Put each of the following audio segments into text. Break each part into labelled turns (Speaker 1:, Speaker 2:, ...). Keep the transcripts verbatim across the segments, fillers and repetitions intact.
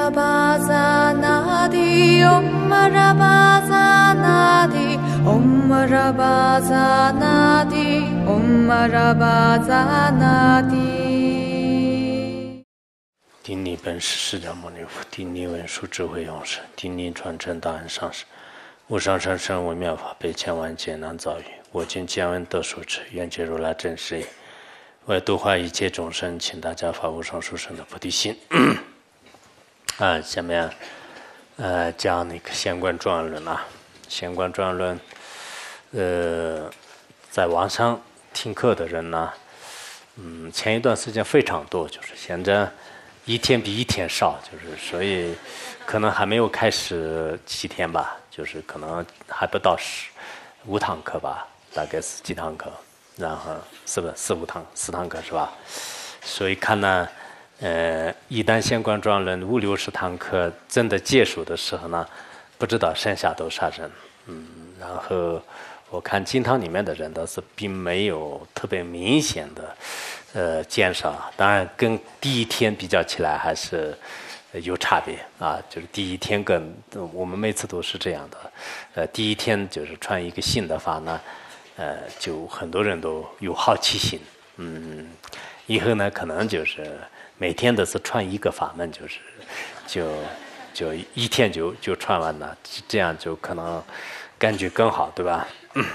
Speaker 1: Rabazanadi, Om Rabazanadi, Om Rabazanadi, Om Rabazanadi。
Speaker 2: 顶礼本师释迦牟尼佛，顶礼文殊智慧勇士，顶礼传承大恩上师。无上甚深微妙法，百千万劫难遭遇。我今见闻得受持，愿解如来真实义。为度化一切众生，请大家发无上殊胜的菩提心。啊，下面呃讲那个显观庄严论啊，显观庄严论，呃，在网上听课的人呢，嗯，前一段时间非常多，就是现在一天比一天少，就是所以可能还没有开始几天吧，就是可能还不到十五堂课吧，大概是几堂课，然后是不是四五堂四堂课是吧？所以看呢，呃，一旦显观庄严论五六十堂课真的结束的时候呢，不知道剩下多少人，嗯，然后我看经堂里面的人倒是并没有特别明显的呃减少，当然跟第一天比较起来还是有差别啊，就是第一天跟我们每次都是这样的，呃，第一天就是传一个新的法呢，呃，就很多人都有好奇心，嗯，以后呢可能就是每天都是传一个法门，就是就就一天就就传完了，这样就可能感觉更好，对吧？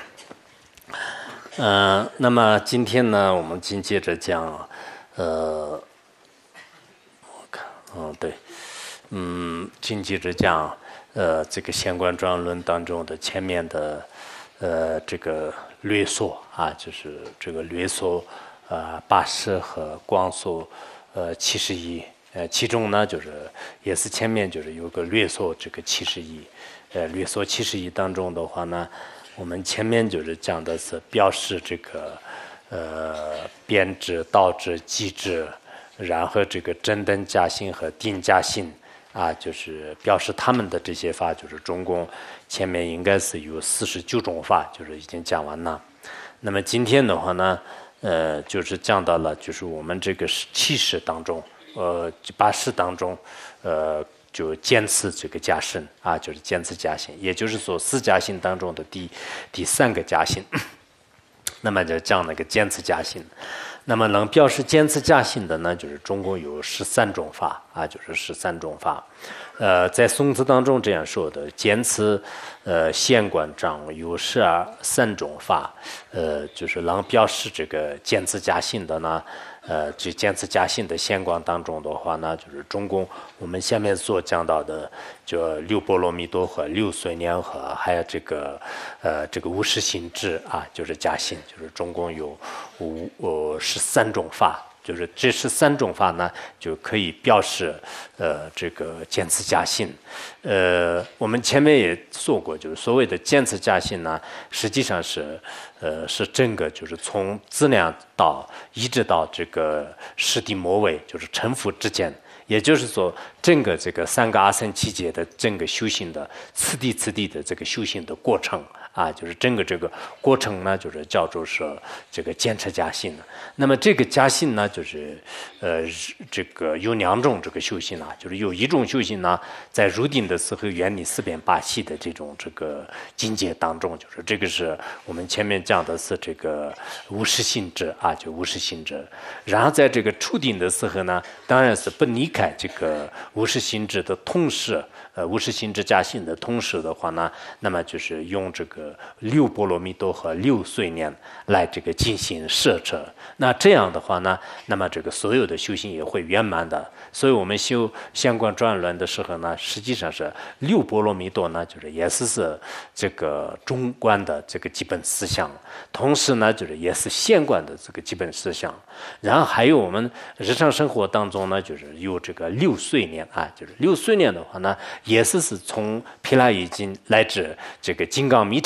Speaker 2: 嗯、呃，那么今天呢，我们紧接着讲，呃，我看，嗯，对，嗯，紧接着讲，呃，这个显观庄严论当中的前面的，呃，这个略说啊，就是这个略说，呃，八识和光说，呃，七十一，呃，其中呢，就是也是前面就是有个略说这个七十一，呃，略说七十一当中的话呢。我们前面就是讲的是表示这个呃编制、道制、机制，然后这个真等加性和定加性啊，就是表示他们的这些法，就是中共前面应该是有四十九种法，就是已经讲完了。那么今天的话呢，呃，就是讲到了，就是我们这个七识当中，呃，八识当中，呃。就见次这个加性啊，就是见次加性，也就是说四加性当中的第第三个加性，那么就讲那个见次加性。那么能表示见次加性的呢，就是中共有十三种法啊，就是十三种法。呃，在宋词当中这样说的：见次、呃显观障有十二三种法，呃，就是能表示这个见次加性的呢。呃，这见次加性的显观当中的话呢，就是中共我们下面所讲到的，就六波罗蜜多和六随念和还有这个呃这个无始行智啊，就是加性，就是中共有五呃十三种法，就是这十三种法呢就可以表示呃这个见次加性。呃，我们前面也说过，就是所谓的见次加性呢，实际上是。呃，是整个就是从质量到一直到这个实地末尾，就是成佛之间，也就是说，整个这个三个阿僧祇劫的整个修行的次第次第的这个修行的过程啊，就是整个这个过程呢，就是叫做是这个见次加性的。那么这个加性呢，就是呃这个有两种这个修行啊，就是有一种修行呢，在入定的时候原理四变八系的这种这个境界当中，就是这个是我们前面讲的是这个无始行智啊，就无始行智。然后在这个初定的时候呢，当然是不离开这个无始行智的同时，呃，无始行智加性的同时的话呢，那么就是用这个六波罗蜜多和六随念来这个进行摄持。那这样的话呢，那么这个所有的修行也会圆满的。所以我们修显观庄严论的时候呢，实际上是六波罗蜜多呢，就是也是是这个中观的这个基本思想，同时呢，就是也是显观的这个基本思想。然后还有我们日常生活当中呢，就是有这个六随念啊，就是六随念的话呢，也是是从毗拉耶经乃至这个金刚密乘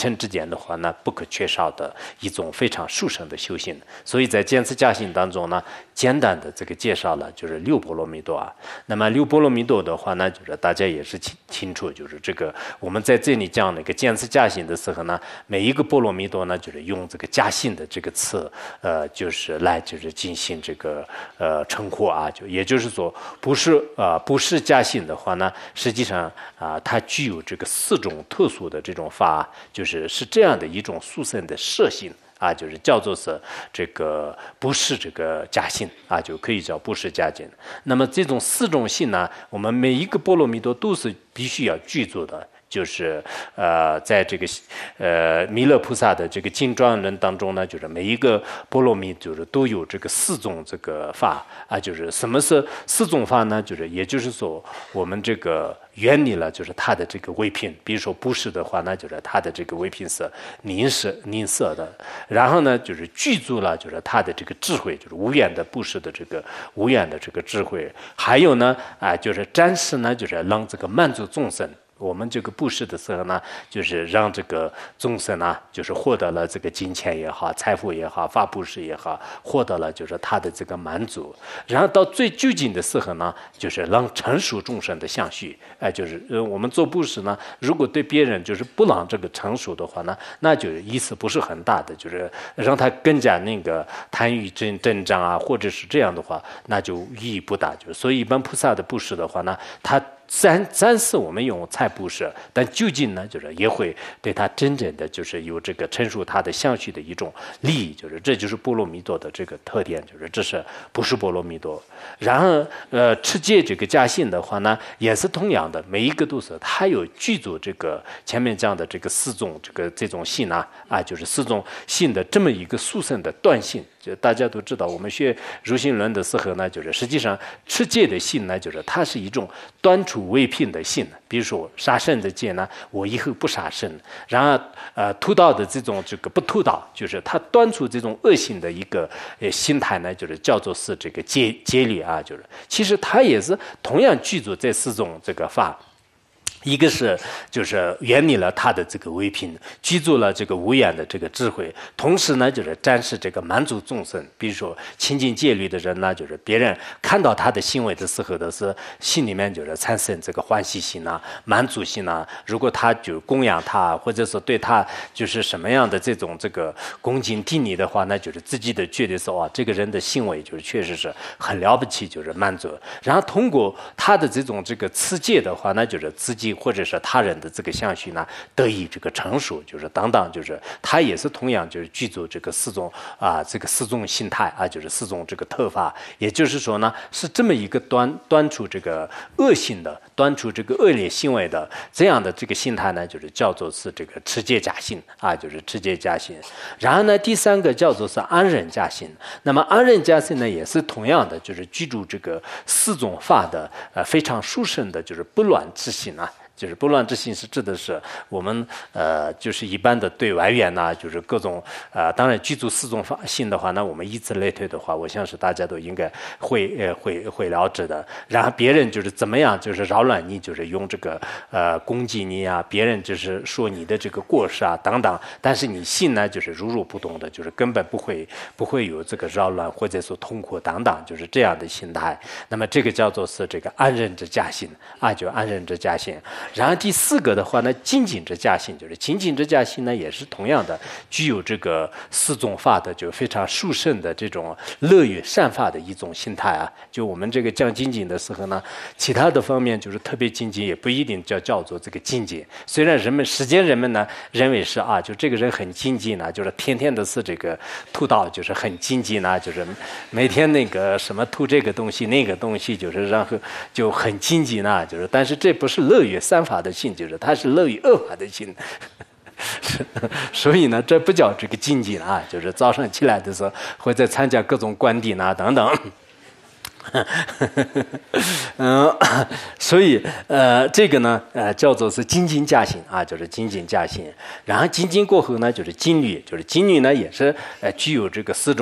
Speaker 2: 臣之间的话呢，不可缺少的一种非常殊胜的修行。所以在见次加行当中呢，简单的这个介绍了就是六波罗蜜多啊。那么六波罗蜜多的话呢，就是大家也是清清楚，就是这个我们在这里讲那个见次加行的时候呢，每一个波罗蜜多呢，就是用这个加行的这个词，呃，就是来就是进行这个呃称呼啊，就也就是说，不是啊、呃、不是加行的话呢，实际上啊、呃、它具有这个四种特殊的这种法，就是是这样的一种殊胜的摄性。啊，就是叫做是这个不是这个加性啊，就可以叫不是加减。那么这种四种性呢，我们每一个波罗蜜多都是必须要具足的。就是呃，在这个呃弥勒菩萨的这个经转论当中呢，就是每一个波罗蜜就是都有这个四种这个法啊，就是什么是四种法呢？就是也就是说，我们这个原理了，就是它的这个位品，比如说布施的话，那就是它的这个位品是宁舍宁舍的，然后呢，就是具足了，就是它的这个智慧，就是无缘的布施的这个无缘的这个智慧，还有呢啊，就是展示呢，就是让这个满足众生。我们这个布施的时候呢，就是让这个众生呢，就是获得了这个金钱也好、财富也好、法布施也好，获得了就是他的这个满足。然后到最究竟的时候呢，就是让成熟众生的相续。哎、呃，就是呃，我们做布施呢，如果对别人就是不让这个成熟的话呢，那就是意思不是很大的，就是让他更加那个贪欲增增长啊，或者是这样的话，那就意义不大。就是所以一般菩萨的布施的话呢，他。暂暂时我们用菜布施，但究竟呢，就是也会对他真正的就是有这个陈述他的相续的一种利益，就是这就是波罗蜜多的这个特点，就是这是不是波罗蜜多。然后呃，持戒这个加行的话呢，也是同样的，每一个都是它有具足这个前面讲的这个四种这个这种性啊啊，就是四种性的这么一个殊胜的断性。就大家都知道，我们学如行论的时候呢，就是实际上持戒的性呢，就是它是一种断除违品的性。比如说杀生的戒呢，我以后不杀生；然后呃屠刀的这种这个不屠刀，就是它断除这种恶性的一个呃心态呢，就是叫做是这个戒戒律啊，就是其实它也是同样具足这四种这个法。一个是就是原理了他的这个唯品，居住了这个无眼的这个智慧，同时呢就是展示这个满足众生。比如说清净戒律的人呢，就是别人看到他的行为的时候的是心里面就是产生这个欢喜心啊、满足心啊。如果他就供养他，或者是对他就是什么样的这种这个恭敬敬礼的话，那就是自己的觉得说啊，这个人的行为就是确实是很了不起，就是满足。然后通过他的这种这个持戒的话，那就是自己。或者是他人的这个相续呢，得以这个成熟，就是等等，就是他也是同样就是具足这个四种啊，这个四种心态啊，就是四种这个特法。也就是说呢，是这么一个端端出这个恶性的、端出这个恶劣行为的这样的这个心态呢，就是叫做是这个持戒加行啊，就是持戒加行。然后呢，第三个叫做是安忍加行。那么安忍加行呢，也是同样的，就是居住这个四种法的呃非常殊胜的，就是不乱之心啊。就是不乱之心是指的是我们呃，就是一般的对外缘呐，就是各种呃，当然居住四种法性的话，那我们以此类推的话，我相信大家都应该会呃会会了解的。然后别人就是怎么样，就是扰乱你，就是用这个呃攻击你啊，别人就是说你的这个过失啊等等，但是你心呢就是如如不动的，就是根本不会不会有这个扰乱或者说痛苦等等，就是这样的心态。那么这个叫做是这个安忍之加行啊，就安忍之加行。然后第四个的话呢，精进之加行，就是精进之加行呢，也是同样的具有这个四种法的，就非常殊胜的这种乐于善法的一种心态啊。就我们这个讲精进的时候呢，其他的方面就是特别精进，也不一定叫叫做这个精进。虽然人们世间人们呢认为是啊，就这个人很精进啊，就是天天的是这个吐道，就是很精进啊，就是每天那个什么吐这个东西那个东西，就是然后就很精进啊，就是但是这不是乐于善法的心，就是它是乐于恶法的心。所以呢，这不叫这个精进啊，就是早上起来的时候，或者参加各种观点啊等等。嗯，所以呃，这个呢，呃，叫做是精进加行啊，就是精进加行。然后精进过后呢，就是精律，就是精律呢，也是呃具有这个四种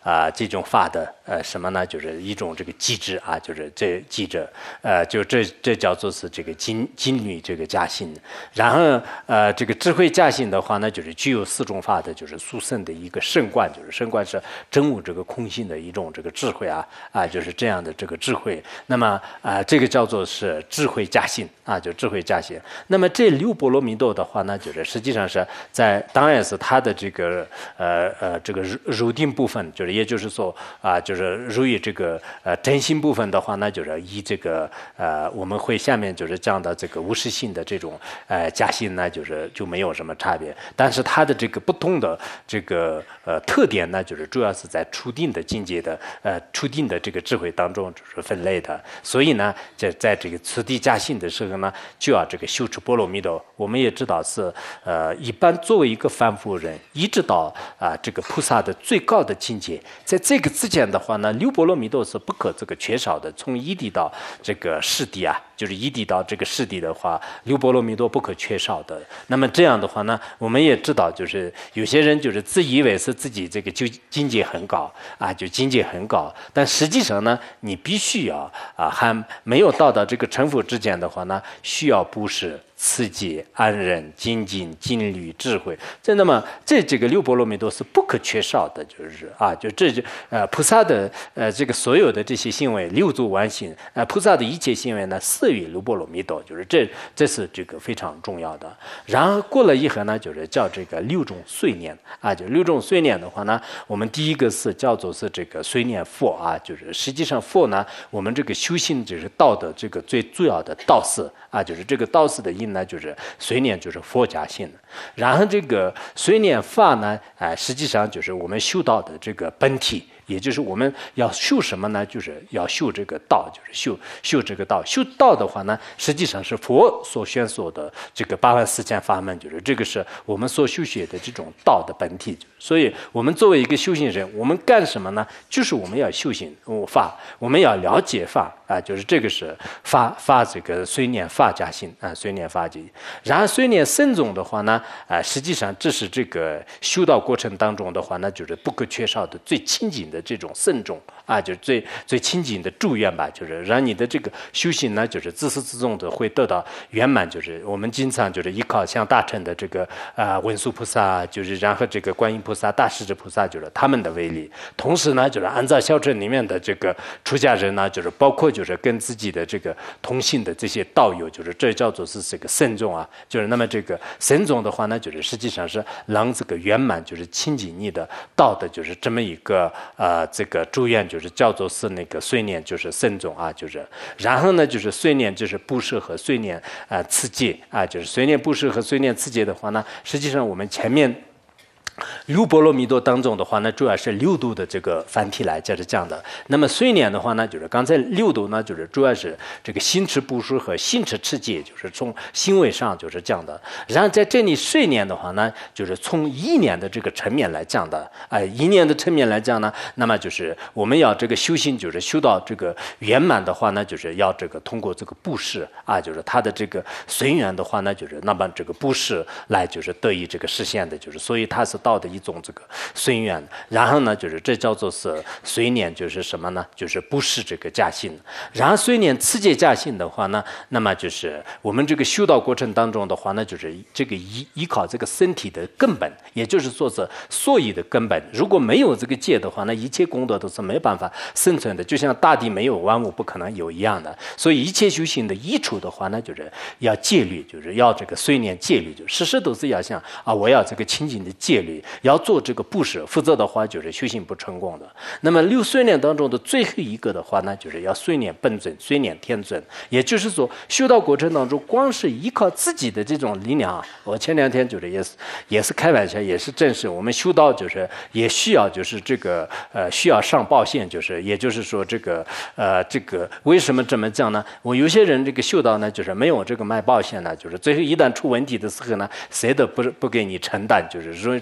Speaker 2: 啊、呃、这种法的呃什么呢？就是一种这个机制啊，就是这机制呃就这这叫做是这个金金律这个加行。然后呃这个智慧加行的话呢，就是具有四种法的，就是殊胜的一个圣观，就是圣观是真悟这个空性的一种这个智慧啊啊就是这样的这个智慧。那么啊、呃、这个叫做是智慧加行啊，就智慧加行。那么这六波罗蜜多的话呢，就是实际上是在当然是它的这个呃呃这个入定部分，就是也就是说啊、呃，就是入于这个呃真心部分的话呢，就是以这个呃我们会下面就是讲到这个无实性的这种呃加行呢，就是就没有什么差别。但是它的这个不同的这个呃特点呢，就是主要是在初定的境界的呃初定的这个智慧当中就是分类的。所以呢，在在这个次第加行的时候呢，就要这个修持波罗蜜多。我们也知道是呃一般作为一个凡夫人，一直到啊、呃、这个菩萨的最高的境界，在这个之间的话呢，六波罗蜜多是不可这个缺少的。从一地到这个四地啊，就是一地到这个四地的话，六波罗蜜多不可缺少的。那么这样的话呢，我们也知道，就是有些人就是自以为是自己这个就境界很高啊，就境界很高，但实际上呢，你必须要啊还没有到达这个成佛之间的话呢，需要布施、持戒、安忍、精进、禁律、智慧。这那么这这个六波罗蜜多是不可缺少的，就是啊，就这就呃菩萨的呃这个所有的这些行为，六度万行，呃菩萨的一切行为呢，摄于六波罗蜜多，就是这这是这个非常重要的。然后过了以后呢，就是叫这个六种随念啊，就六种随念的话呢，我们第一个是叫做是这个随念佛啊，就是实际上佛呢，我们这个修行就是道的这个最主要的道士啊，就是这个道士的因呢，就是随念就是佛家性的。然后这个随念法呢，啊、呃，实际上就是我们修道的这个本体。也就是我们要修什么呢？就是要修这个道，就是修修这个道。修道的话呢，实际上是佛所宣说的这个八万四千法门，就是这个是我们所修学的这种道的本体。所以，我们作为一个修行人，我们干什么呢？就是我们要修行法，我们要了解法啊，就是这个是法法这个随念法加行啊，随念法加行。然后随念僧众的话呢，啊，实际上这是这个修道过程当中的话呢，就是不可缺少的最亲近的这种慎重啊，就是最最亲近的祝愿吧，就是让你的这个修行呢，就是自始至终的会得到圆满。就是我们经常就是依靠像大乘的这个啊、呃、文殊菩萨，就是然后这个观音菩萨、大势至菩萨，就是他们的威力。同时呢，就是按照小乘里面的这个出家人呢，就是包括就是跟自己的这个同性的这些道友，就是这叫做是这个僧众啊，就是那么这个僧众的话呢，就是实际上是让这个圆满，就是亲近你的道的，就是这么一个呃这个祝愿，就是叫做是那个随念，就是僧众啊，就是然后呢就是随念就是布施和随念啊、呃、持戒啊，就是随念布施和随念持戒的话呢，实际上我们前面六波罗蜜多当中的话呢，主要是六度的这个繁体来就是这样的。那么随念的话呢，就是刚才六度呢，就是主要是这个心持布施和心持持戒，就是从行为上就是这样的。然后在这里随念的话呢，就是从意念的这个层面来讲的。啊、呃，意念的层面来讲呢，那么就是我们要这个修行，就是修到这个圆满的话呢，就是要这个通过这个布施啊，就是他的这个随缘的话呢，就是那么这个布施来就是得以这个实现的，就是所以它是到的一种这个随缘。然后呢，就是这叫做是随念，就是什么呢？就是布施这个加行。然后随念持戒加行的话呢，那么就是我们这个修道过程当中的话呢，就是这个依依靠这个身体的根本，也就是说是所以的根本。如果没有这个戒的话，那一切功德都是没办法生存的，就像大地没有万物不可能有一样的。所以一切修行的益处的话呢，就是要戒律，就是要这个随念戒律，就时时都是要想啊，我要这个清净的戒律，要做这个布施，否则的话就是修行不成功的。那么六随念当中的最后一个的话呢，就是要随念本尊，随念天尊。也就是说，修道过程当中，光是依靠自己的这种力量啊，我前两天就是也是也是开玩笑，也是正式。我们修道就是也需要就是这个呃需要上报线，就是也就是说这个呃这个为什么这么讲呢？我有些人这个修道呢，就是没有这个卖报线呢，就是最后一旦出问题的时候呢，谁都不不给你承担，就是说这个时候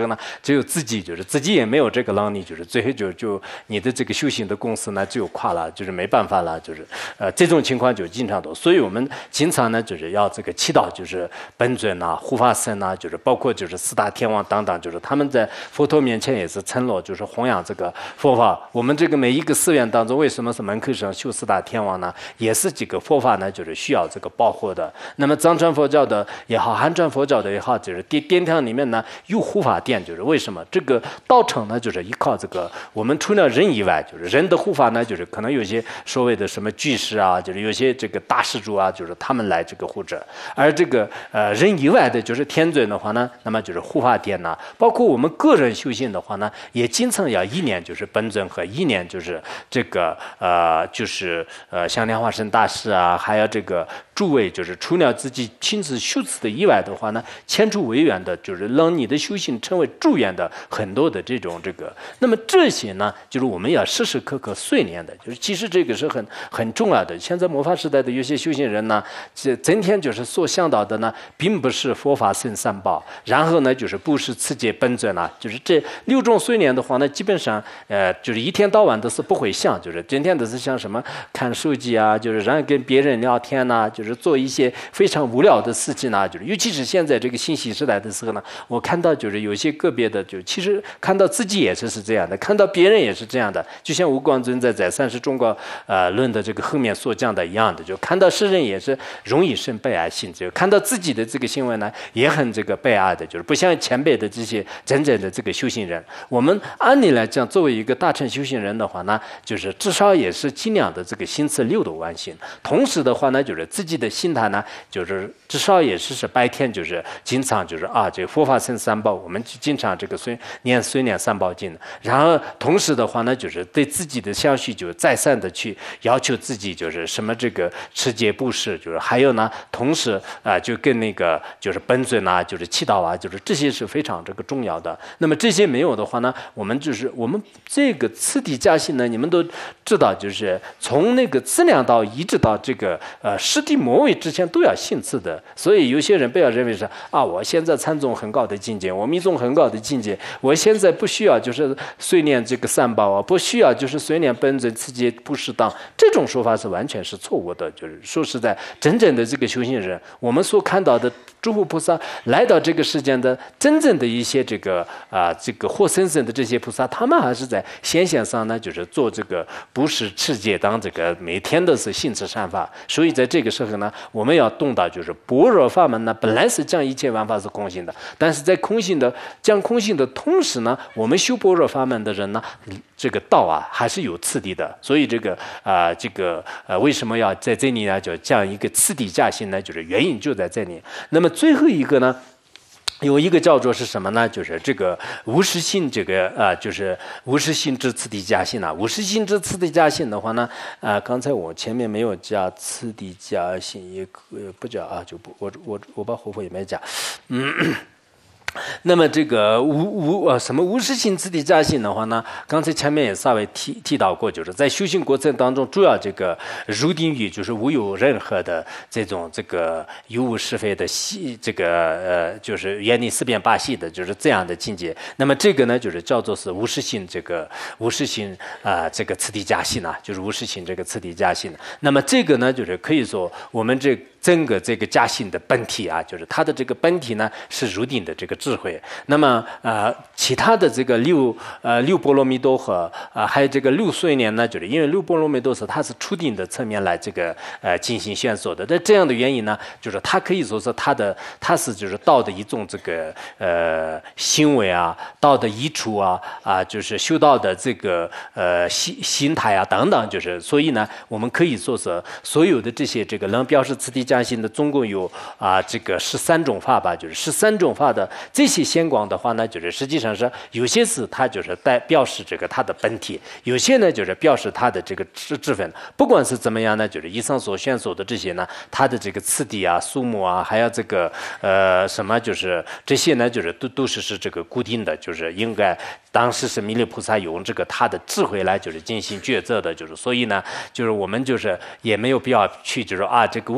Speaker 2: 候呢，只有自己就是自己也没有这个能力，就是最后就就你的这个修行的公司呢只有垮了，就是没办法了，就是呃这种情况就经常多，所以我们经常呢就是要这个祈祷，就是本尊呐、护法神呐，就是包括就是四大天王等等，就是他们在佛陀面前也是承诺，就是弘扬这个佛法。我们这个每一个寺院当中，为什么是门口上修四大天王呢？也是这个佛法呢，就是需要这个保护的。那么藏传佛教的也好，汉传佛教的也好，就是殿殿堂里面呢有护法殿，就是为什么这个道场呢，就是依靠这个我们除了人以外，就是人的护法呢，就是可能有些所谓的什么居士啊，就是有些这个大施主啊，就是他们来这个护着。而这个呃人以外的，就是天尊的话呢，那么就是护法殿呐，包括我们个人修行的话呢，也经常要一年就是本尊和一年就是这个呃就是呃像莲花生大师啊，还有这个诸位，就是除了自己亲自修持的以外的话呢，牵出为缘的，就是让你的修行成为助缘的很多的这种这个。那么这些呢，就是我们要时时刻刻碎念的，就是其实这个是很很重要的。现在末法时代的有些修行人呢，这整天就是所想到的呢，并不是佛法僧三宝，然后呢就是布施持戒本尊啊，就是这六种碎念的话呢，基本上呃就是一天到晚都是不会想，就是整天都是想什么看手机啊，就是然后跟别人聊天呐、啊，就是做一些非常无聊的事情呐、啊，就是尤其是现在这个信息时代的时候呢，我看到就是有些个别的，就其实看到自己也是是这样的，看到别人也是这样的，就像吴光尊在在《三十中国呃论》的这个后面所讲的一样的，就看到世人也是容易生悲哀心，就看到自己的这个行为呢，也很这个悲哀的，就是不像前辈的这些真正的这个修行人。我们按理来讲，作为一个大乘修行人的话呢，就是至少也是尽量的这个心持六度万行，同时的话呢，就是自己的心态呢，就是至少也是是白天就是经常就是啊，这个佛法僧三宝，我们经常这个随念随念三宝经，然后同时的话呢，就是对自己的相续就再三的去要求自己，就是什么这个持戒布施，就是还有呢，同时啊、呃，就跟那个就是本尊啊，就是祈祷啊，就是这些是非常这个重要的。那么这些没有的话呢，我们就是我们这个次第加行呢，你们都知道，就是从那个资粮道一直到这个呃师地末位之前都要信次的。所以有些人不要认为是啊，我现在参宗很高的境界，我密宗很高的境界，我现在不需要就是随念这个三宝啊，不需要就是随念本尊持戒不适当，这种说法是完全是错误的。就是说实在，真正的这个修行人，我们所看到的诸佛菩萨来到这个世间的真正的一些这个啊、呃、这个活生生的这些菩萨，他们还是在显现上呢，就是做这个不是持戒当这个每天都是信持善法。所以在这个时候呢，我们要懂到就是般若法门呢，本来是讲一切万法是空性的，但是在空性的讲空性的同时呢，我们修般若法门的人呢，这个道啊还是有次第的。所以这个啊、呃、这个呃为什么要在这里呢，就讲一个次第加行呢？就是原因就在这里。那么最后一个呢，有一个叫做是什么呢？就是这个无实性，这个啊、呃，就是无实性之次第加行啊。无实性之次第加行的话呢，啊、呃，刚才我前面没有加次第加行，也可不加啊，就不我我我把活佛也没加，嗯。那么这个无无呃什么无实性次第加行的话呢，刚才前面也稍微提提到过，就是在修行过程当中，主要这个入定于就是无有任何的这种这个有无是非的系，这个呃就是远离四变八系的，就是这样的境界。那么这个呢，就是叫做是无实性这个无实性啊、呃、这个次第加行啊，就是无实性这个次第加行。那么这个呢，就是可以说我们这整个这个加行的本体啊，就是它的这个本体呢是入定的这个智慧。那么呃，其他的这个六呃六波罗蜜多和啊、呃、还有这个六岁年呢，就是因为六波罗蜜多是它是初定的层面来这个呃进行宣说的。那这样的原因呢，就是它可以说是它的它是就是道的一种这个呃行为啊，道的益处啊啊，就是修道的这个呃心心态啊等等，就是所以呢，我们可以说是所有的这些这个能表示次第加行的，总共有啊这个十三种法吧，就是十三种法的这些显光的话呢，就是实际上是有些是它就是代表示这个它的本体，有些呢就是表示它的这个智智分。不管是怎么样呢，就是以上所宣说的这些呢，它的这个次第啊、数目啊，还有这个呃什么，就是这些呢，就是都都是是这个固定的，就是应该当时是弥勒菩萨用这个他的智慧来就是进行抉择的，就是所以呢，就是我们就是也没有必要去就是啊这个无实性加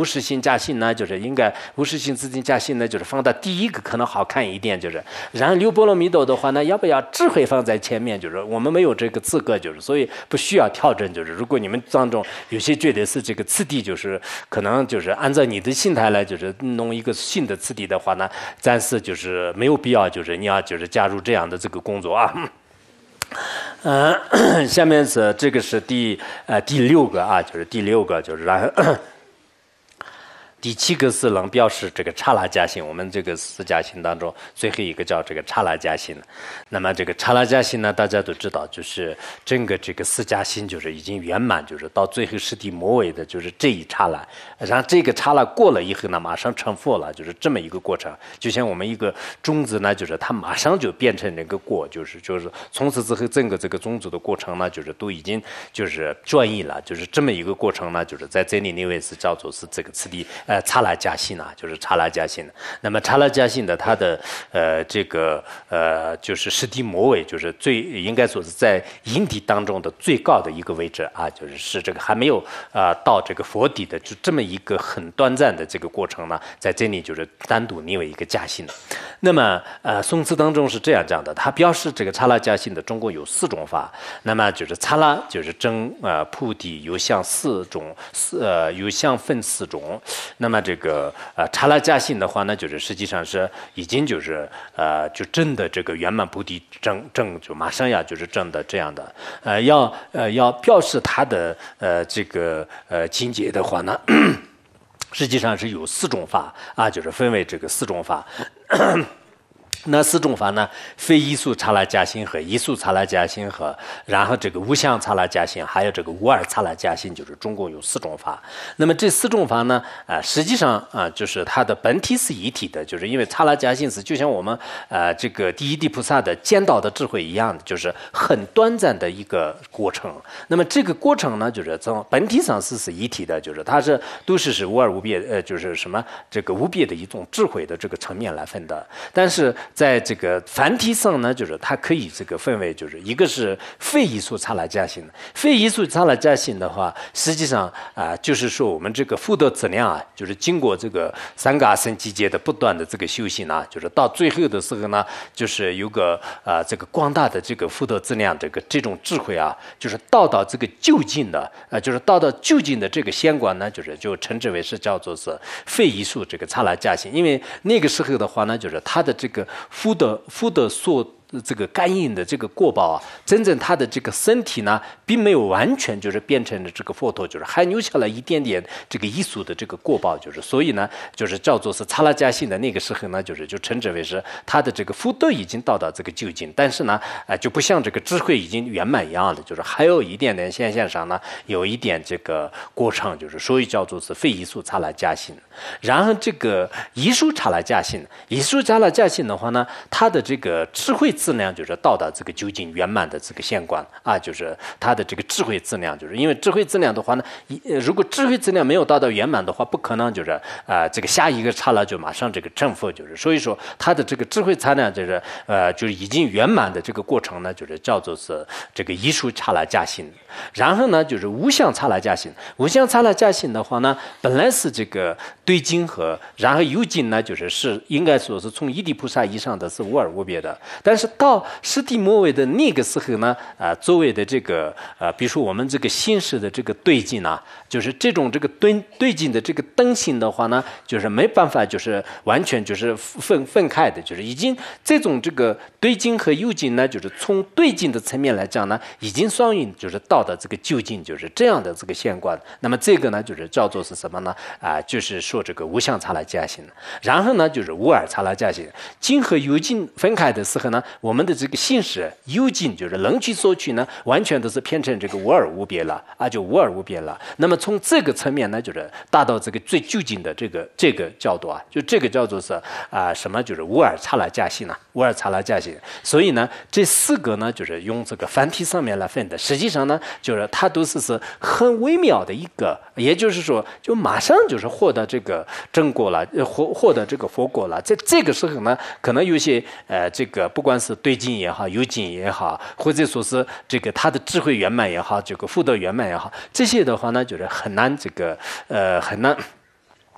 Speaker 2: 加薪呢，就是应该无事性自定加薪呢，就是放到第一个可能好看一点，就是然后六波罗蜜多的话呢，要不要智慧放在前面？就是我们没有这个资格，就是所以不需要调整。就是如果你们当中有些觉得是这个次第，就是可能就是按照你的心态来，就是弄一个新的次第的话呢，暂时就是没有必要，就是你要就是加入这样的这个工作啊。嗯、呃，下面是这个是第呃第六个啊，就是第六个就是然后。第七个是能表示这个刹那加行，我们这个四加行当中最后一个叫这个刹那加行。那么这个刹那加行呢，大家都知道，就是整个这个四加行就是已经圆满，就是到最后实地末尾的，就是这一刹那。然后这个刹那过了以后呢，马上成佛了，就是这么一个过程。就像我们一个种子呢，就是它马上就变成那个果，就是就是从此之后整个这个种子的过程呢，就是都已经就是转移了，就是这么一个过程呢，就是在这里那位是叫做是这个次第。呃，刹那加行啊，就是刹那加行。那么刹那加行的它的呃这个呃就是实地末尾，就是最应该说是在因地当中的最高的一个位置啊，就是是这个还没有啊、呃、到这个佛底的，就这么一个很短暂的这个过程呢，在这里就是单独列为一个加行。那么呃宋词当中是这样讲的，它表示这个刹那加行的中国有四种法，那么就是刹那就是真呃菩提有相四种，四呃有相分四种。那么这个呃刹那加行的话呢，就是实际上是已经就是呃就真的这个圆满菩提正正就马上要就是正的这样的呃要呃要表示它的呃这个呃境界的话呢，实际上是有四种法啊，就是分为这个四种法。那四种法呢，非一速刹那加行和一速刹那加行和，然后这个无相刹那加行，还有这个无二刹那加行，就是中共有四种法。那么这四种法呢，啊、呃，实际上啊、呃，就是它的本体是一体的，就是因为刹那加行是就像我们啊、呃、这个第一地菩萨的见道的智慧一样的，就是很短暂的一个过程。那么这个过程呢，就是从本体上是是一体的，就是它是都是是无二无别，呃，就是什么这个无别的一种智慧的这个层面来分的，但是。在这个繁体上呢，就是它可以这个分为，就是一个是非一速刹那加行，非一速刹那加行的话，实际上啊、呃，就是说我们这个福德质量啊，就是经过这个三个阿僧祇劫的不断的这个修行啊，就是到最后的时候呢，就是有个啊、呃、这个广大的这个福德质量，这个这种智慧啊，就是到到这个究竟的啊、呃，就是到到究竟的这个仙观呢，就是就称之为是叫做是非一速这个刹那加行，因为那个时候的话呢，就是它的这个。福德福德所这个感应的这个过报啊，真正他的这个身体呢，并没有完全就是变成了这个佛陀，就是还留下了一点点这个艺术的这个过报，就是所以呢，就是叫做是刹那加行的那个时候呢，就是就称之为是他的这个福德已经到达这个究竟，但是呢，啊、呃、就不像这个智慧已经圆满一样的，就是还有一点点现象上呢，有一点这个过程，就是所以叫做是非艺术刹那加行。然后这个艺术刹那加行，艺术刹那加行的话呢，它的这个智慧质量就是到达这个究竟圆满的这个现观啊，就是它的这个智慧质量，就是因为智慧质量的话呢，如果智慧质量没有到达圆满的话，不可能就是啊、呃、这个下一个刹那就马上这个成佛，就是所以说它的这个智慧质量就是呃就是已经圆满的这个过程呢，就是叫做是这个艺术刹那加行。然后呢，就是无相刹那加行，无相刹那加行的话呢，本来是这个对境和，然后有境呢，就是是应该说是从一地菩萨以上的是无二无别的，但是到实地末尾的那个时候呢，啊、呃，作为的这个呃，比如说我们这个心识的这个对境啊，就是这种这个对对境的这个灯性的话呢，就是没办法就是完全就是分分开的，就是已经这种这个对境和有境呢，就是从对境的层面来讲呢，已经双运就是到的这个究竟，就是这样的这个现观。那么这个呢，就是叫做是什么呢？啊、呃，就是说这个无相刹那加行。然后呢，就是无二刹那加行。境和有境分开的时候呢，我们的这个心识有境就是能取所取呢，完全都是变成这个无二无别了啊，就无二无别了。那么从这个层面呢，就是达到这个最究竟的这个这个角度啊，就这个叫做是啊、呃、什么？就是无二刹那加行啊，无二刹那加行。所以呢，这四个呢，就是用这个繁体上面来分的。实际上呢，就是它都是是很微妙的一个，也就是说，就马上就是获得这个正果了，获获得这个佛果了。在这个时候呢，可能有些呃，这个不管是对境也好，有境也好，或者说是这个他的智慧圆满也好，这个福德圆满也好，这些的话呢，就是很难这个呃很难。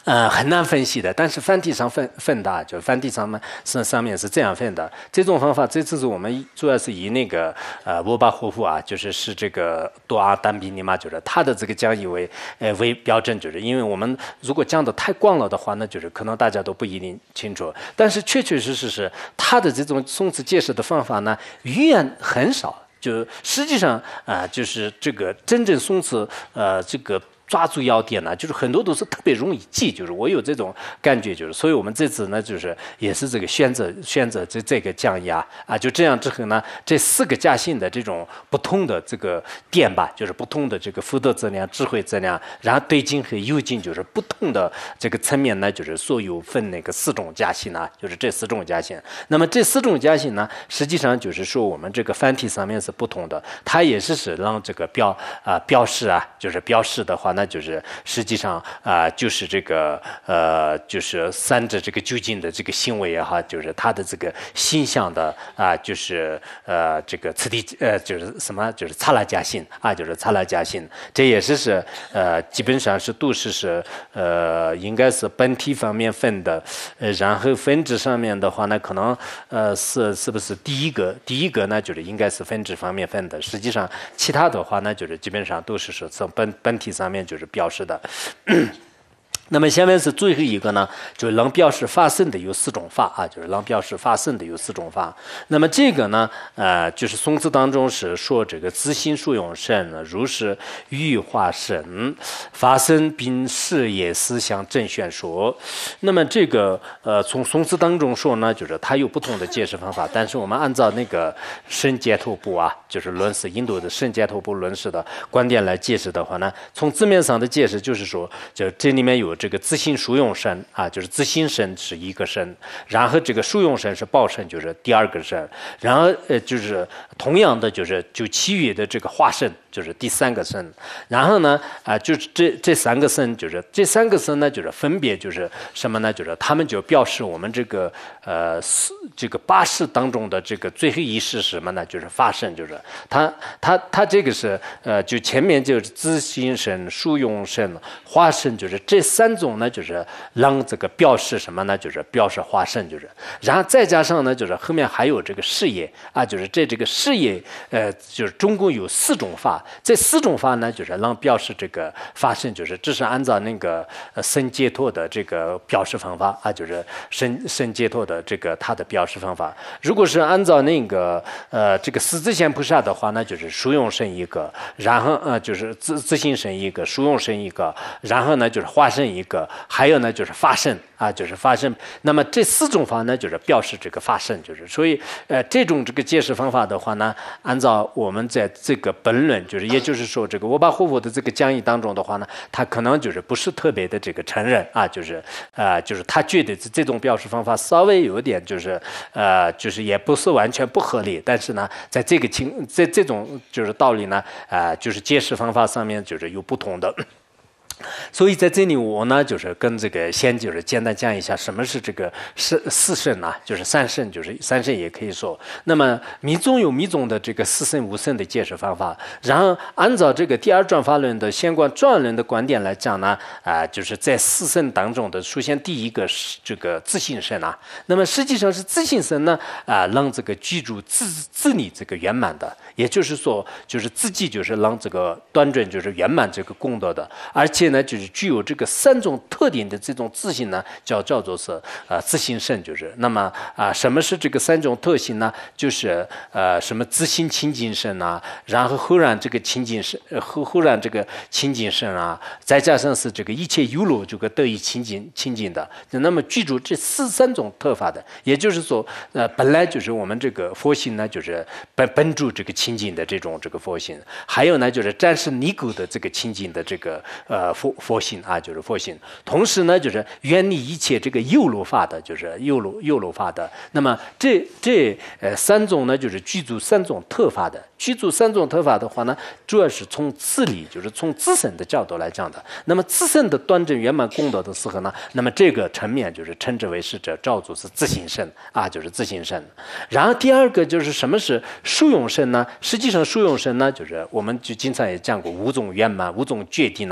Speaker 2: 呃，很难分析的，但是梵蒂上分分的，就梵蒂上面上上面是这样分的。这种方法，这次是我们主要是以那个呃沃巴霍夫啊，就是是这个多阿丹比尼玛，就是他的这个讲义为呃为标准，就是因为我们如果讲的太广了的话，那就是可能大家都不一定清楚。但是确确实实是他的这种宋词解释的方法呢，语言很少。就实际上啊、呃，就是这个真正宋词呃这个。抓住要点呢，就是很多都是特别容易记，就是我有这种感觉，就是所以我们这次呢，就是也是这个选择选择这这个讲义啊啊，就这样之后呢，这四个家信的这种不同的这个点吧，就是不同的这个福德质量、智慧质量，然后对境和有境，就是不同的这个层面呢，就是所有分那个四种家信啊，就是这四种家信。那么这四种家信呢，实际上就是说我们这个繁体上面是不同的，它也是是让这个标啊、呃、标示啊，就是标示的话呢。那就是实际上啊、呃，就是这个呃，就是三者这个究竟的这个行为也好，就是他的这个形象的啊、呃，就是呃这个次第呃就是什么就是擦拉加信啊，就是擦拉加信，这也是是呃基本上是都是是呃应该是本体方面分的，呃然后分支上面的话呢，可能呃是是不是第一个第一个呢就是应该是分支方面分的，实际上其他的话呢就是基本上都是是从本本体上面。就是表示的。那么下面是最后一个呢，就是能表示发生的有四种法啊，就是能表示发生的有四种法。那么这个呢，呃，就是宋词当中是说这个自心属用神，如是欲化神，发生并事业思想正宣说。那么这个呃，从宋词当中说呢，就是它有不同的解释方法，但是我们按照那个圣解脱部啊，就是论释印度的圣解脱部论释的观点来解释的话呢，从字面上的解释就是说，就这里面有。这个自心属用神啊，就是自心神是一个神，然后这个属用神是报神，就是第二个神，然后呃就是同样的就是就其余的这个化身就是第三个神，然后呢啊、呃、就是这这三个神就是这三个神呢就是分别就是什么呢？就是他们就表示我们这个呃这个八识当中的这个最后一识是什么呢？就是发生，就是他他他这个是呃就前面就是自心神、属用神、化身，就是这三。三种呢，就是让这个表示什么呢？就是表示化身，就是，然后再加上呢，就是后面还有这个事业啊，就是这这个事业，呃，就是中共有四种法，这四种法呢，就是让表示这个发生，就是这是按照那个呃生解脱的这个表示方法啊，就是生生解脱的这个它的表示方法。如果是按照那个呃这个四自贤菩萨的话呢，就是属用神一个，然后呃就是自自性神一个，属用神一个，然后呢就是化身。一个，还有呢就是发生啊，就是发生。那么这四种法呢，就是表示这个发生，就是所以呃这种这个解释方法的话呢，按照我们在这个本论，就是也就是说这个沃巴霍夫的这个讲义当中的话呢，他可能就是不是特别的这个承认啊，就是啊、呃、就是他觉得这种表示方法稍微有点就是呃就是也不是完全不合理，但是呢，在这个情在这种就是道理呢啊、呃、就是解释方法上面就是有不同的。所以在这里我呢就是跟这个先就是简单讲一下什么是这个四四圣啊，就是三圣，就是三圣也可以说。那么密宗有密宗的这个四圣五圣的解释方法，然后按照这个第二转法论的相关转论的观点来讲呢，啊、呃，就是在四圣当中的首先第一个是这个自性圣啊，那么实际上是自性圣呢啊、呃，让这个居住自自理这个圆满的，也就是说就是自己就是让这个端正就是圆满这个功德的，而且呢就是具有这个三种特点的这种自性呢，叫叫做是呃自性圣，就是那么啊、呃、什么是这个三种特性呢？就是呃什么自性清净圣啊，然后忽然这个清净圣，忽忽然这个清净圣啊，再加上是这个一切有漏这个得以清净清净的，那么具足这四三种特法的，也就是说呃本来就是我们这个佛性呢，就是本本住这个清净的这种这个佛性，还有呢就是暂时尼垢的这个清净的这个呃佛佛性啊，就是佛性。同时呢，就是远离一切这个有漏法的，就是有漏有漏法的。那么这这呃三种呢，就是具足三种特法的。具足三种特法的话呢，主要是从自理，就是从自身的角度来讲的。那么自身的端正圆满功德的时候呢，那么这个层面就是称之为是这照主是自性圣啊，就是自性圣。然后第二个就是什么是殊用圣呢？实际上殊用圣呢，就是我们就经常也讲过五种圆满、五种决定啊。啊，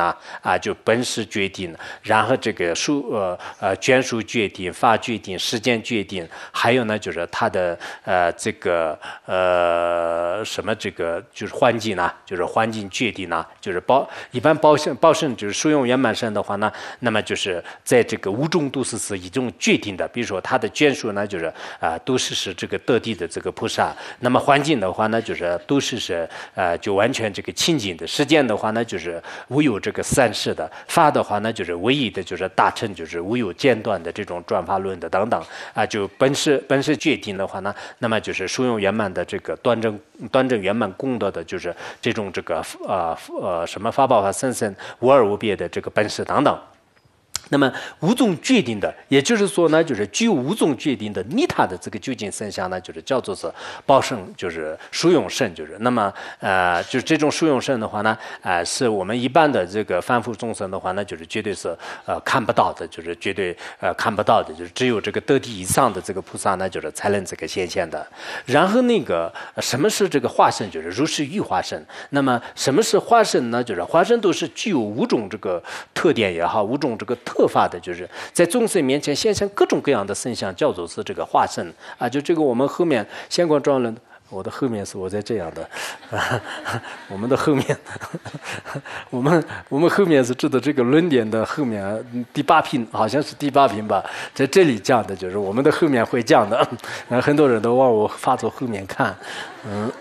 Speaker 2: 啊，就本事决定，然后这个数呃呃卷数决定，法决定，时间决定，还有呢就是它的呃这个呃什么这个就是环境啊，就是环境决定啊，就是报一般报胜报胜就是数用圆满胜的话呢，那么就是在这个五种都是是一种决定的，比如说它的卷数呢就是啊、呃、都是是这个得地的这个菩萨，那么环境的话呢就是都是是呃就完全这个清净的，时间的话呢就是无有这个散失的，法的话呢就是唯一的就是大乘就是无有间断的这种转法论的等等啊，就本事本事决定的话呢，那么就是数用圆满的这个端正端正圆满功德的，就是这种这个呃呃什么法宝法甚深无二无别的这个本事等等。那么五种决定的，也就是说呢，就是具有五种决定的利他的这个究竟现象呢，就是叫做是报胜，就是殊永胜，就是那么呃，就是这种殊永胜的话呢，呃，是我们一般的这个凡夫众生的话呢，就是绝对是呃看不到的，就是绝对呃看不到的，就是只有这个得地以上的这个菩萨呢，就是才能这个显现的。然后那个什么是这个化身，就是如是欲化身。那么什么是化身呢？就是化身都是具有五种这个特点也好，五种这个特法的，就是在众生面前现象各种各样的身相，叫做是这个化身啊。就这个我们后面相关专论，我的后面是我在这样的，啊、我们的后面，我们我们后面是知道这个论点的后面第八品，好像是第八品吧，在这里讲的就是我们的后面会讲的，然后很多人都往我发作后面看，嗯。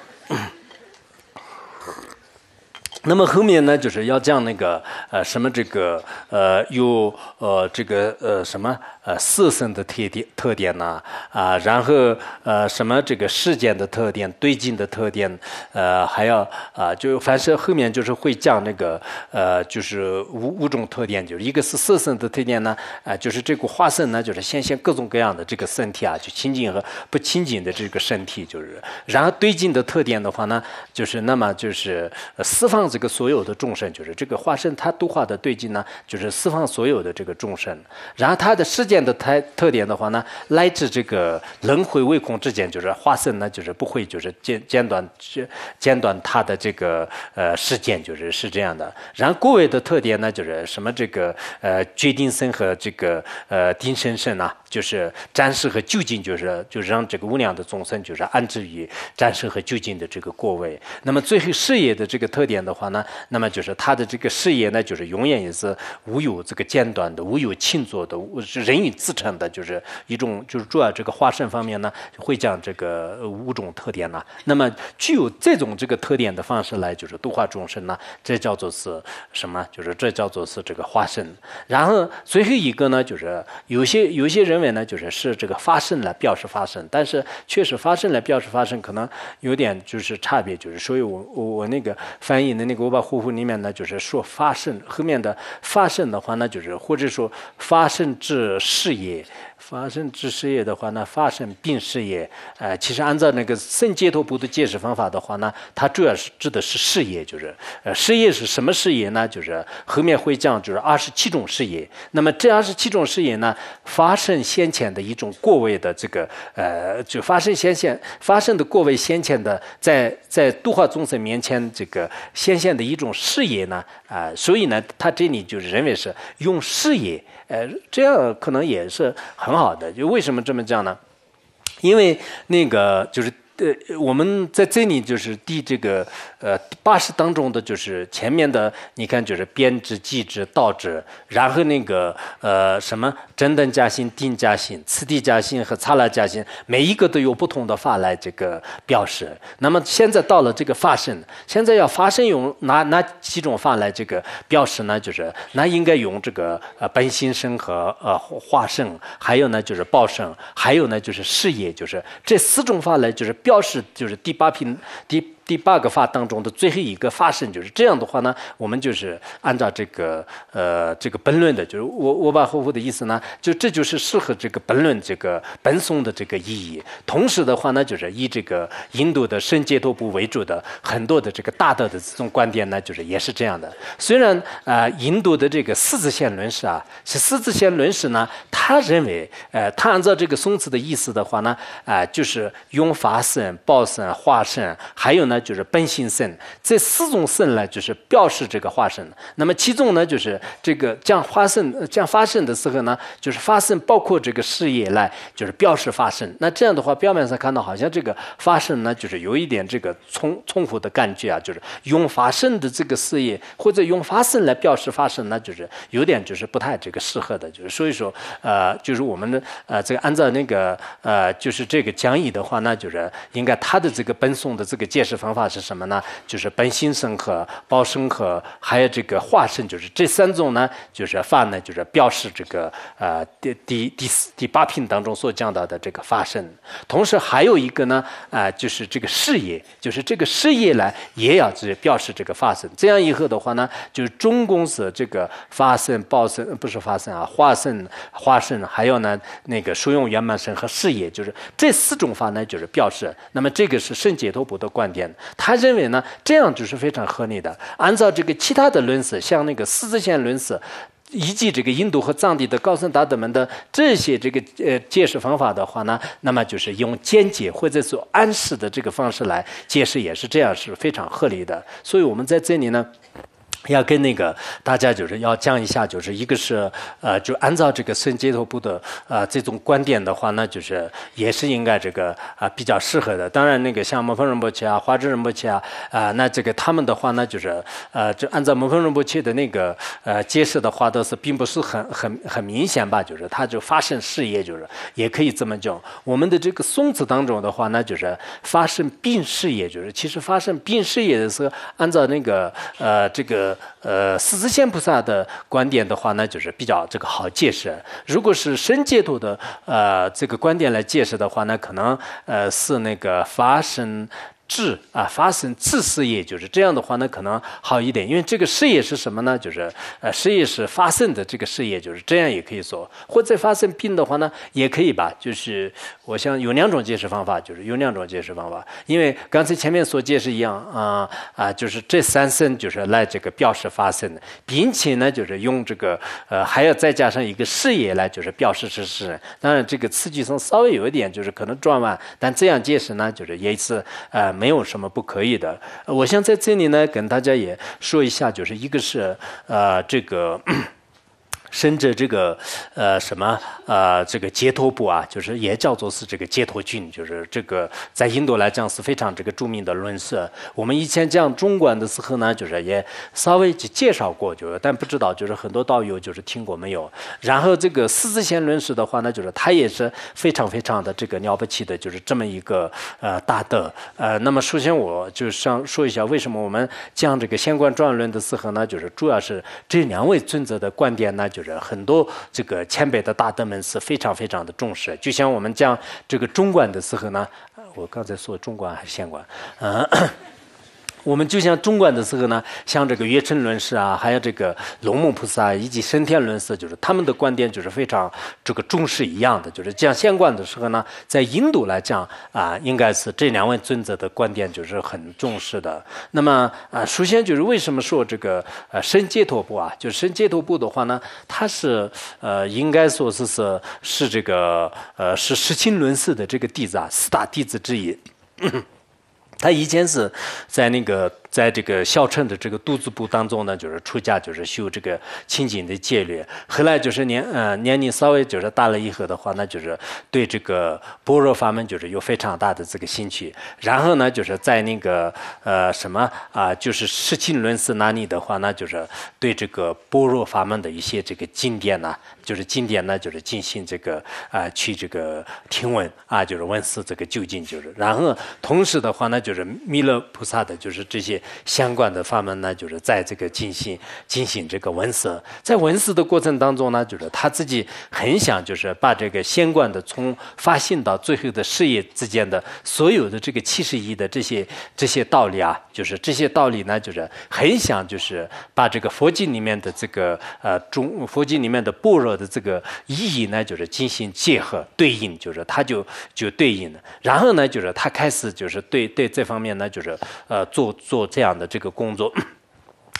Speaker 2: 那么后面呢，就是要讲那个呃什么这个呃有呃这个呃什么呃色身的特点特点呐啊，然后呃什么这个事件的特点、对境的特点，呃还要啊就凡是后面就是会讲那个呃就是五五种特点，就是一个是色身的特点呢啊、呃、就是这个化身呢就是显现各种各样的这个身体啊，就清净和不清净的这个身体，就是然后对境的特点的话呢，就是那么就是呃四方。这个所有的众生，就是这个化身，它度化的对境呢，就是四方所有的这个众生。然后它的事件的特特点的话呢，来自这个轮回唯空之间，就是化身呢，就是不会就是间间断间断它的这个呃事件，就是是这样的。然后各位的特点呢，就是什么这个呃决定身和这个呃定身身啊，就是暂时和究竟，就是就是让这个无量的众生就是安置于暂时和究竟的这个过位。那么最后事业的这个特点的话呢，那么就是他的这个事业呢，就是永远也是无有这个间断的，无有庆作的，人与自成的，就是一种就是主要这个化身方面呢，会讲这个五种特点呢。那么具有这种这个特点的方式来就是度化众生呢，这叫做是什么？就是这叫做是这个化身。然后最后一个呢，就是有些有些认为呢，就是是这个发身来表示发身，但是确实发身来表示发身可能有点就是差别，就是所以我我我那个翻译的那个我把护符里面呢，就是说发身后面的发身的话呢，就是或者说发身之事业。发生之事业的话呢，发生并事业，呃，其实按照那个圣解脱部的解释方法的话呢，它主要是指的是事业，就是呃，事业是什么事业呢？就是后面会讲，就是二十七种事业。那么这二十七种事业呢，发生先前的一种过位的这个呃，就发生先前发生的过位先前的，在在度化众生面前这个显现的一种事业呢，啊、呃，所以呢，他这里就是认为是用事业。呃，这样可能也是很好的。就为什么这么讲呢？因为那个就是呃，我们在这里就是第这个呃八识当中的就是前面的，你看就是编制、记制、道制，然后那个呃什么真等加行、定加行、次第加行和刹那加行，每一个都有不同的法来这个表示。那么现在到了这个法身，现在要法身用哪哪几种法来这个表示呢？就是那应该用这个呃本心身和呃化身，还有呢就是报身，还有呢就是事业，就是这四种法来就是表示就是第八品第。第八个法当中的最后一个法身，就是这样的话呢，我们就是按照这个呃这个本论的，就是我我把后复的意思呢，就这就是适合这个本论这个本颂的这个意义。同时的话呢，就是以这个印度的圣解脱部为主的很多的这个大德的这种观点呢，就是也是这样的。虽然啊、呃，印度的这个四字线论师啊，是四字线论师呢，他认为呃，他按照这个宋词的意思的话呢，啊、呃，就是用法身、报身、化身，还有呢。 呢就是本性身，这四种身呢就是表示这个化身。那么其中呢就是这个这样发生这样发生的时候呢，就是发生包括这个事业来就是表示发生。那这样的话，表面上看到好像这个发生呢就是有一点这个重重复的感觉啊，就是用发生的这个事业或者用发生来表示发生呢，就是有点就是不太这个适合的，就是所以说呃就是我们的呃这个按照那个呃就是这个讲义的话呢，就是应该它的这个本颂的这个解释方法是什么呢？就是本心身和报身和还有这个化身，就是这三种呢，就是法呢，就是表示这个呃第第第四第八品当中所讲到的这个发生。同时还有一个呢，啊、呃，就是这个事业，就是这个事业呢也要是表示这个发生。这样以后的话呢，就是中公是这个发生、报身，不是发生啊，化身、化身，还有呢那个殊用圆满身和事业，就是这四种法呢，就是表示。那么这个是圣解脱部的观点，他认为呢，这样就是非常合理的。按照这个其他的论师，像那个四支线论师，以及这个印度和藏地的高僧大德们的这些这个呃解释方法的话呢，那么就是用间接或者说暗示的这个方式来解释，也是这样是非常合理的。所以我们在这里呢，要跟那个大家就是要讲一下，就是一个是呃，就按照这个圣解脱部的呃这种观点的话呢，就是也是应该这个啊、呃、比较适合的。当然那个像摩诃仁波切啊、华智仁波切啊啊、呃，那这个他们的话呢，就是呃，就按照摩诃仁波切的那个呃解释的话，都是并不是很很很明显吧，就是他就发生事业，就是也可以这么讲。我们的这个宋词当中的话呢，就是发生并事业，就是其实发生并事业的时候，按照那个呃这个。呃，四支线菩萨的观点的话呢，就是比较这个好解释。如果是深解脱的呃这个观点来解释的话呢，可能呃是那个发生。智啊，发生智事业，就是这样的话呢，可能好一点。因为这个事业是什么呢？就是呃，事业是发生的这个事业，就是这样也可以说。或者发生病的话呢，也可以吧。就是我想有两种解释方法，就是有两种解释方法。因为刚才前面所解释一样啊啊，就是这三声就是来这个表示发生的，并且呢，就是用这个呃还要再加上一个事业来就是表示是事。当然这个词句上稍微有一点就是可能转弯，但这样解释呢，就是也是呃。没有什么不可以的。我想在这里呢，跟大家也说一下，就是一个是呃这个。甚至这个呃什么呃这个解脱部啊，就是也叫做是这个解脱军，就是这个在印度来讲是非常这个著名的论师。我们以前讲中观的时候呢，就是也稍微介绍过，就是但不知道就是很多道友就是听过没有。然后这个四支线论师的话呢，就是他也是非常非常的这个了不起的，就是这么一个呃大德。呃，那么首先我就想说一下，为什么我们讲这个仙观转论的时候呢，就是主要是这两位尊者的观点呢，就。就是很多这个前辈的大德们是非常非常的重视，就像我们讲这个中观的时候呢，我刚才说中观还是仙观，嗯。我们就像中观的时候呢，像这个月称论师啊，还有这个龙目菩萨以及升天论师，就是他们的观点就是非常这个重视一样的。就是讲仙观的时候呢，在印度来讲啊，应该是这两位尊者的观点就是很重视的。那么啊，首先就是为什么说这个呃深解脱部啊，就是深解脱部的话呢，它是呃应该说是是是这个呃是释亲论师的这个弟子啊，四大弟子之一。他以前是在那个在这个小乘的这个肚子部当中呢，就是出家，就是修这个清净的戒律。后来就是年呃年龄稍微就是大了以后的话呢，就是对这个般若法门就是有非常大的这个兴趣。然后呢，就是在那个呃什么啊、呃，就是释亲论师那里的话呢，就是对这个般若法门的一些这个经典呢、啊，就是经典呢，就是进行这个啊、呃、去这个听闻啊，就是闻思这个究竟，就是然后同时的话呢，就是弥勒菩萨的就是这些相关的法门呢，就是在这个进行进行这个闻思，在闻思的过程当中呢，就是他自己很想就是把这个相关的从发心到最后的事业之间的所有的这个七十一的这些这些道理啊，就是这些道理呢，就是很想就是把这个佛经里面的这个呃中佛经里面的般若的这个意义呢，就是进行结合对应，就是他就就对应了。然后呢，就是他开始就是对对这方面呢，就是呃做做这样的这个工作。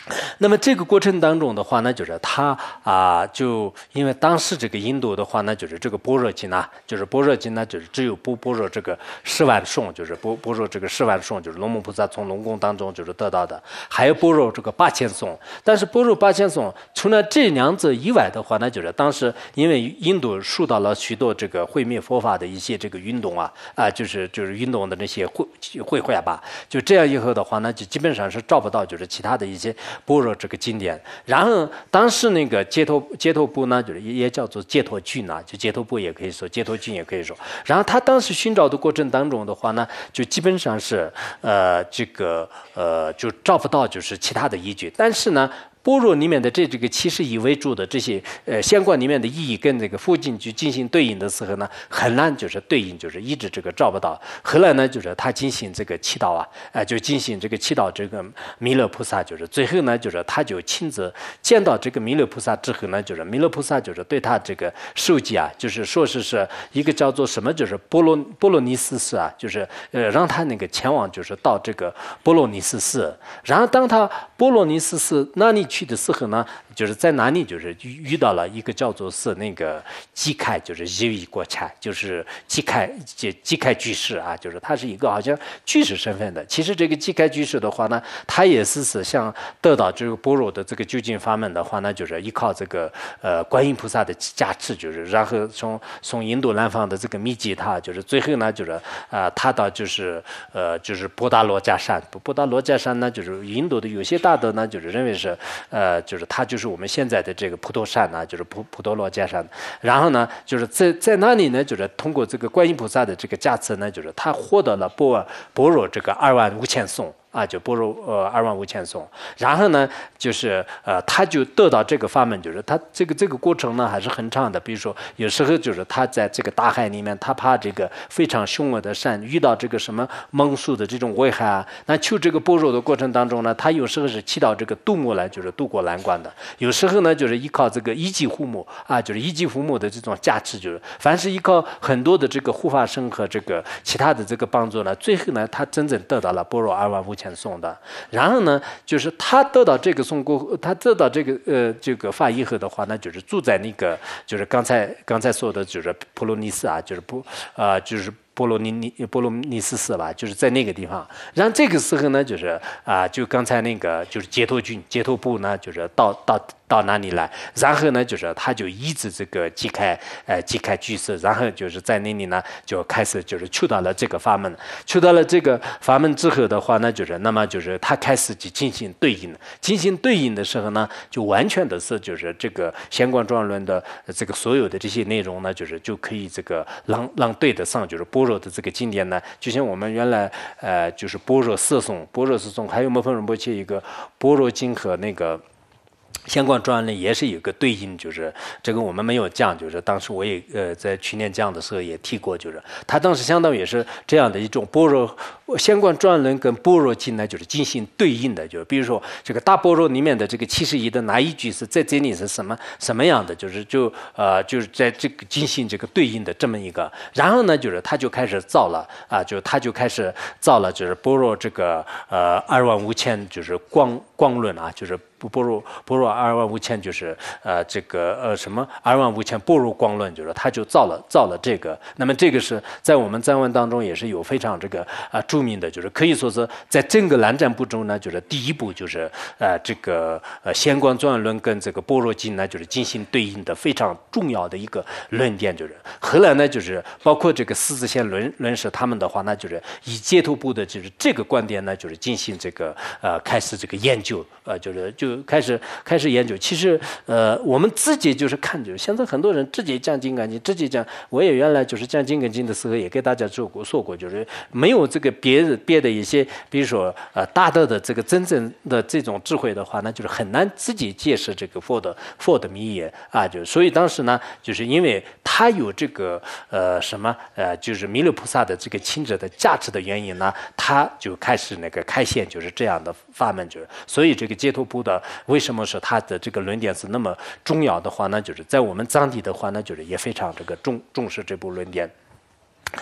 Speaker 2: 那么这个过程当中的话呢，就是他啊、就因为当时这个印度的话呢，就是这个般若经啊，就是般若经呢，就是只有般般若这个十万颂，就是般般若这个十万颂，就是龙母菩萨从龙宫当中就是得到的，还有般若这个八千颂。但是般若八千颂除了这两者以外的话呢，就是当时因为印度受到了许多这个毁灭佛法的一些这个运动啊啊、就是就是运动的那些毁毁坏吧，就这样以后的话呢，就基本上是找不到就是其他的一些般若这个经典。然后当时那个解脱解脱部呢，就是也叫做解脱郡啊，就解脱部也可以说，解脱郡也可以说。然后他当时寻找的过程当中的话呢，就基本上是呃这个呃就找不到就是其他的依据。但是呢，般若里面的这这个七十一为主的这些呃相关里面的意义跟这个佛经去进行对应的时候呢，很难就是对应，就是一直这个找不到。后来呢，就是他进行这个祈祷啊，呃，就进行这个祈祷这个弥勒菩萨，就是最后呢，就是他就亲自见到这个弥勒菩萨之后呢，就是弥勒菩萨就是对他这个授记啊，就是说是是一个叫做什么，就是波罗波罗尼斯寺啊，就是呃让他那个前往就是到这个波罗尼斯寺。然后当他波罗尼斯寺那里去的时候呢，就是在哪里就是遇到了一个叫做是那个基开，就是一国差，就是基开基开居士啊，就是他是一个好像居士身份的。其实这个基开居士的话呢，他也是是想得到这个般若的这个究竟法门的话呢，就是依靠这个呃观音菩萨的加持，就是然后从从印度南方的这个密集他，就是最后呢就是啊、呃、他到就是呃就是波达罗迦山，波达罗迦山呢就是印度的有些大德呢就是认为是呃就是他就是我们现在的这个普陀山呢，就是普普陀罗迦山。然后呢就是在在那里呢，就是通过这个观音菩萨的这个加持呢，就是他获得了般般若这个二万五千颂。啊，就般若呃二万五千颂，然后呢，就是呃，他就得到这个法门，就是他这个这个过程呢还是很长的。比如说，有时候就是他在这个大海里面，他怕这个非常凶恶的山遇到这个什么猛兽的这种危害啊，那求这个般若的过程当中呢，他有时候是祈祷这个度母来，就是渡过难关的；有时候呢，就是依靠这个一级护母啊，就是一级护母的这种加持，就是凡是依靠很多的这个护法神和这个其他的这个帮助呢，最后呢，他真正得到了般若二万五千。送的，然后呢，就是他得到这个送过后，他得到这个呃这个法以后的话呢，就是住在那个就是刚才刚才说的，就是波罗尼斯啊，就是不啊、呃、就是波罗尼尼波罗尼斯寺吧，就是在那个地方。然后这个时候呢，就是啊、呃，就刚才那个就是解脱军解脱部呢，就是到到到那里来，然后呢，就是他就一直这个击开呃击开居士，然后就是在那里呢就开始就是求到了这个法门，求到了这个法门之后的话呢，就是那么就是他开始去进行对应，进行对应的时候呢，就完全的是就是这个显观庄论的这个所有的这些内容呢，就是就可以这个让让对得上就是般若的这个经典呢，就像我们原来呃就是般若四颂，般若四颂，还有摩诃仁波切一个般若经和那个。相关专利也是有个对应，就是这个我们没有讲，就是当时我也呃在去年讲的时候也提过，就是他当时相当于也是这样的一种般若相关专论跟般若经呢，就是进行对应的，就比如说这个大般若里面的这个七十一的哪一句是在这里是什么什么样的，就是就呃就是在这个进行这个对应的这么一个，然后呢就是他就开始造了啊，就他就开始造了就是般若这个呃二万五千就是光光论啊，就是。般若般若二万五千就是呃这个呃什么二万五千般若光论，就是他就造了造了这个。那么这个是在我们藏文当中也是有非常这个啊、呃、著名的，就是可以说是在整个南瞻部中呢，就是第一部就是呃这个呃显观庄严论跟这个般若经呢就是进行对应的非常重要的一个论点，就是后来呢就是包括这个四字线论论师他们的话呢，就是以解脱部的就是这个观点呢就是进行这个呃开始这个研究呃就是就。开始开始研究，其实呃，我们自己就是看，就是现在很多人自己讲金刚经，自己讲，我也原来就是讲金刚经的时候，也给大家说过说过，就是没有这个别的别的一些，比如说呃大德的这个真正的这种智慧的话，那就是很难自己解释这个佛的佛的密意啊，就所以当时呢，就是因为他有这个呃什么呃，就是弥勒菩萨的这个亲者的价值的原因呢，他就开始那个开显就是这样的法门，就是所以这个解脱部的。为什么说他的这个论点是那么重要的话呢？就是在我们藏地的话呢，就是也非常这个重重视这部论点。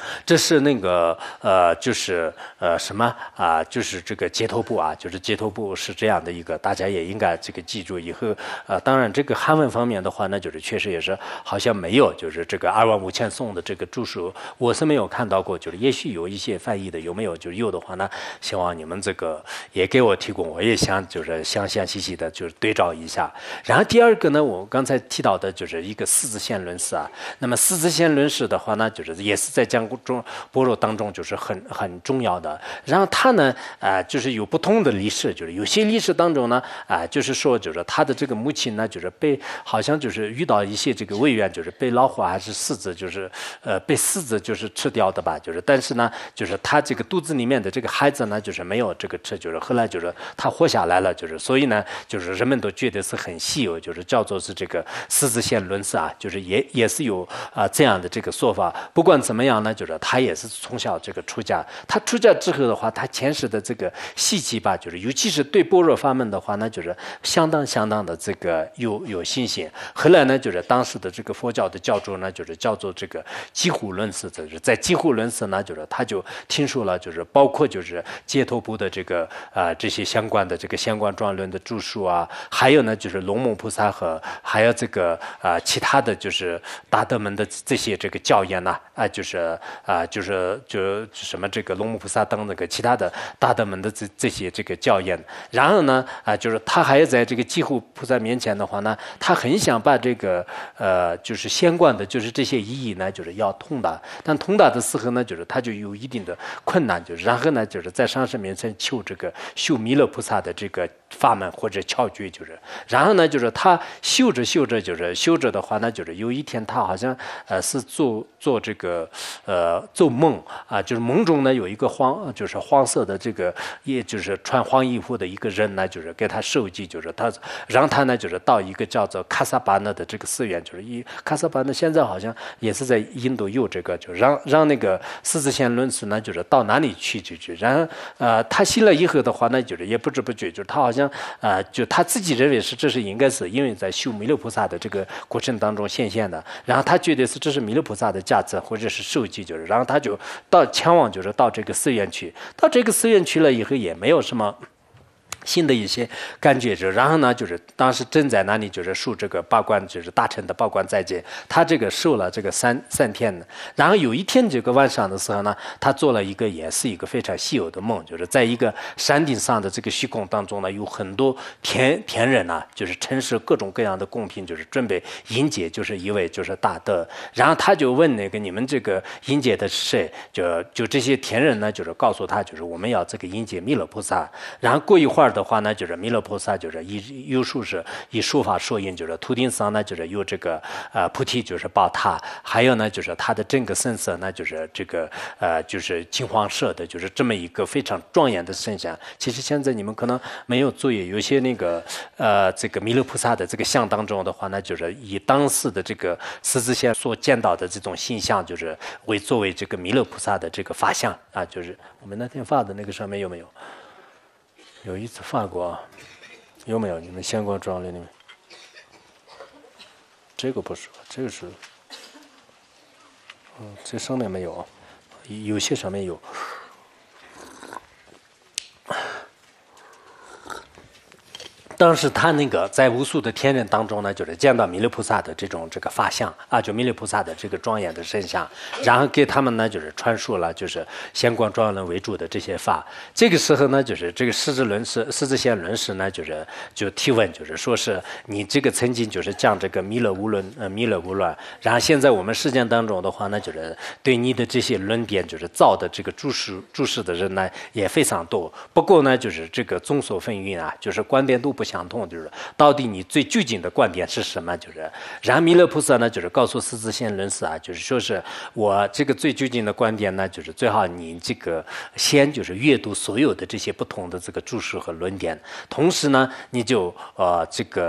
Speaker 2: 这是那个呃，就是呃什么啊、就是这个街头部啊，就是街头部是这样的一个，大家也应该这个记住以后。呃，当然这个汉文方面的话呢，就是确实也是好像没有，就是这个二万五千颂的这个注释，我是没有看到过，就是也许有一些翻译的有没有，就是有的话呢，希望你们这个也给我提供，我也想就是详详细细的就是对照一下。然后第二个呢，我刚才提到的就是一个四字线论释啊，那么四字线论释的话呢，就是也是在讲中般若当中就是很很重要的。然后他呢，啊、呃，就是有不同的历史，就是有些历史当中呢，啊、呃，就是说就是他的这个母亲呢，就是被好像就是遇到一些这个委员，就是被老虎还是狮子，就是呃被狮子就是吃掉的吧，就是但是呢，就是他这个肚子里面的这个孩子呢，就是没有这个吃，就是后来就是他活下来了，就是所以呢，就是人们都觉得是很稀有，就是叫做是这个四字线论释啊，就是也也是有啊、呃、这样的这个说法。不管怎么样呢，就是他也是从小这个出家，他出家之后的话，他前世的这个习气吧，就是尤其是对般若法门的话呢，就是相当相当的这个有有信心。后来呢，就是当时的这个佛教的教主呢，就是叫做这个几乎论释，就是在几乎论释呢，就是他就听说了，就是包括就是解脱部的这个啊、呃、这些相关的这个相关状论的著述啊，还有呢就是龙蒙菩萨和还有这个啊、呃、其他的就是大德们的这些这个教言呐啊、呃，就是啊、呃、就是就什么这个龙蒙菩萨等那个其他的大德们的这这些这个教言。然后呢啊、呃、就是他还在这个几乎菩萨面前的话呢，他很想把这个呃就是相关的就是这些意义呢，就是要通达，但通达的时候呢，就是他就有一定的困难，就是然后呢就是在上师面前求这个修弥勒菩萨的这个法门或者窍诀，就是然后呢就是他修着修着就是修着的话呢，就是有一天他好像呃是做做这个呃做梦啊，就是梦中呢有一个黄就是黄色的这个也就是穿黄衣服的一个人呢，就是给他授记，就是他让他呢就是到一个叫做卡萨巴纳的这个寺院，就是一卡萨巴纳现在好像也是在印度有这个，就让让那个四字线论释呢，就是到哪里去就去。然后呃他信了以后的话呢，就是也不知不觉，就是他好像呃就他自己认为是这是应该是因为在修弥勒菩萨的这个过程当中显现的，然后他觉得是这是弥勒菩萨的价值或者是授记，就是然后他就到前往就是到这个寺院去，到这个寺院去了以后也没有什么新的一些感觉，就然后呢，就是当时正在那里就是受这个八关，就是大乘的八关斋戒，他这个受了这个三三天的。然后有一天这个晚上的时候呢，他做了一个也是一个非常稀有的梦，就是在一个山顶上的这个虚空当中呢，有很多天天人啊，就是陈设各种各样的贡品，就是准备迎接，就是一位就是大德。然后他就问那个你们这个迎接的是谁？就就这些天人呢，就是告诉他，就是我们要这个迎接弥勒菩萨。然后过一会儿的话呢，就是弥勒菩萨就是以有数是以说法说印，就是图顶上呢就是有这个呃菩提就是宝塔，还有呢就是他的整个神色呢就是这个呃就是金黄色的，就是这么一个非常庄严的圣像。其实现在你们可能没有注意，有些那个呃这个弥勒菩萨的这个像当中的话呢，就是以当时的这个十字线所见到的这种形象，就是为作为这个弥勒菩萨的这个法像啊，就是我们那天发的那个上面有没有？有一次发过，有没有？你们相关状里面，这个不是，这个是，嗯，这上面没有，有些上面有。当时他那个在无数的天人当中呢，就是见到弥勒菩萨的这种这个法相啊，就弥勒菩萨的这个庄严的身相，然后给他们呢就是传述了就是相关庄严为主的这些法。这个时候呢，就是这个狮子论师、狮子线论师呢，就是就提问，就是说是你这个曾经就是讲这个弥勒无论呃弥勒无乱，然后现在我们实践当中的话呢，就是对你的这些论点就是造的这个注释注释的人呢也非常多。不过呢，就是这个众说纷纭啊，就是观点都不相同，就是到底你最究竟的观点是什么？就是然后弥勒菩萨呢，就是告诉狮子线论师啊，就是说是我这个最究竟的观点呢，就是最好你这个先就是阅读所有的这些不同的这个注释和论点，同时呢，你就呃这个。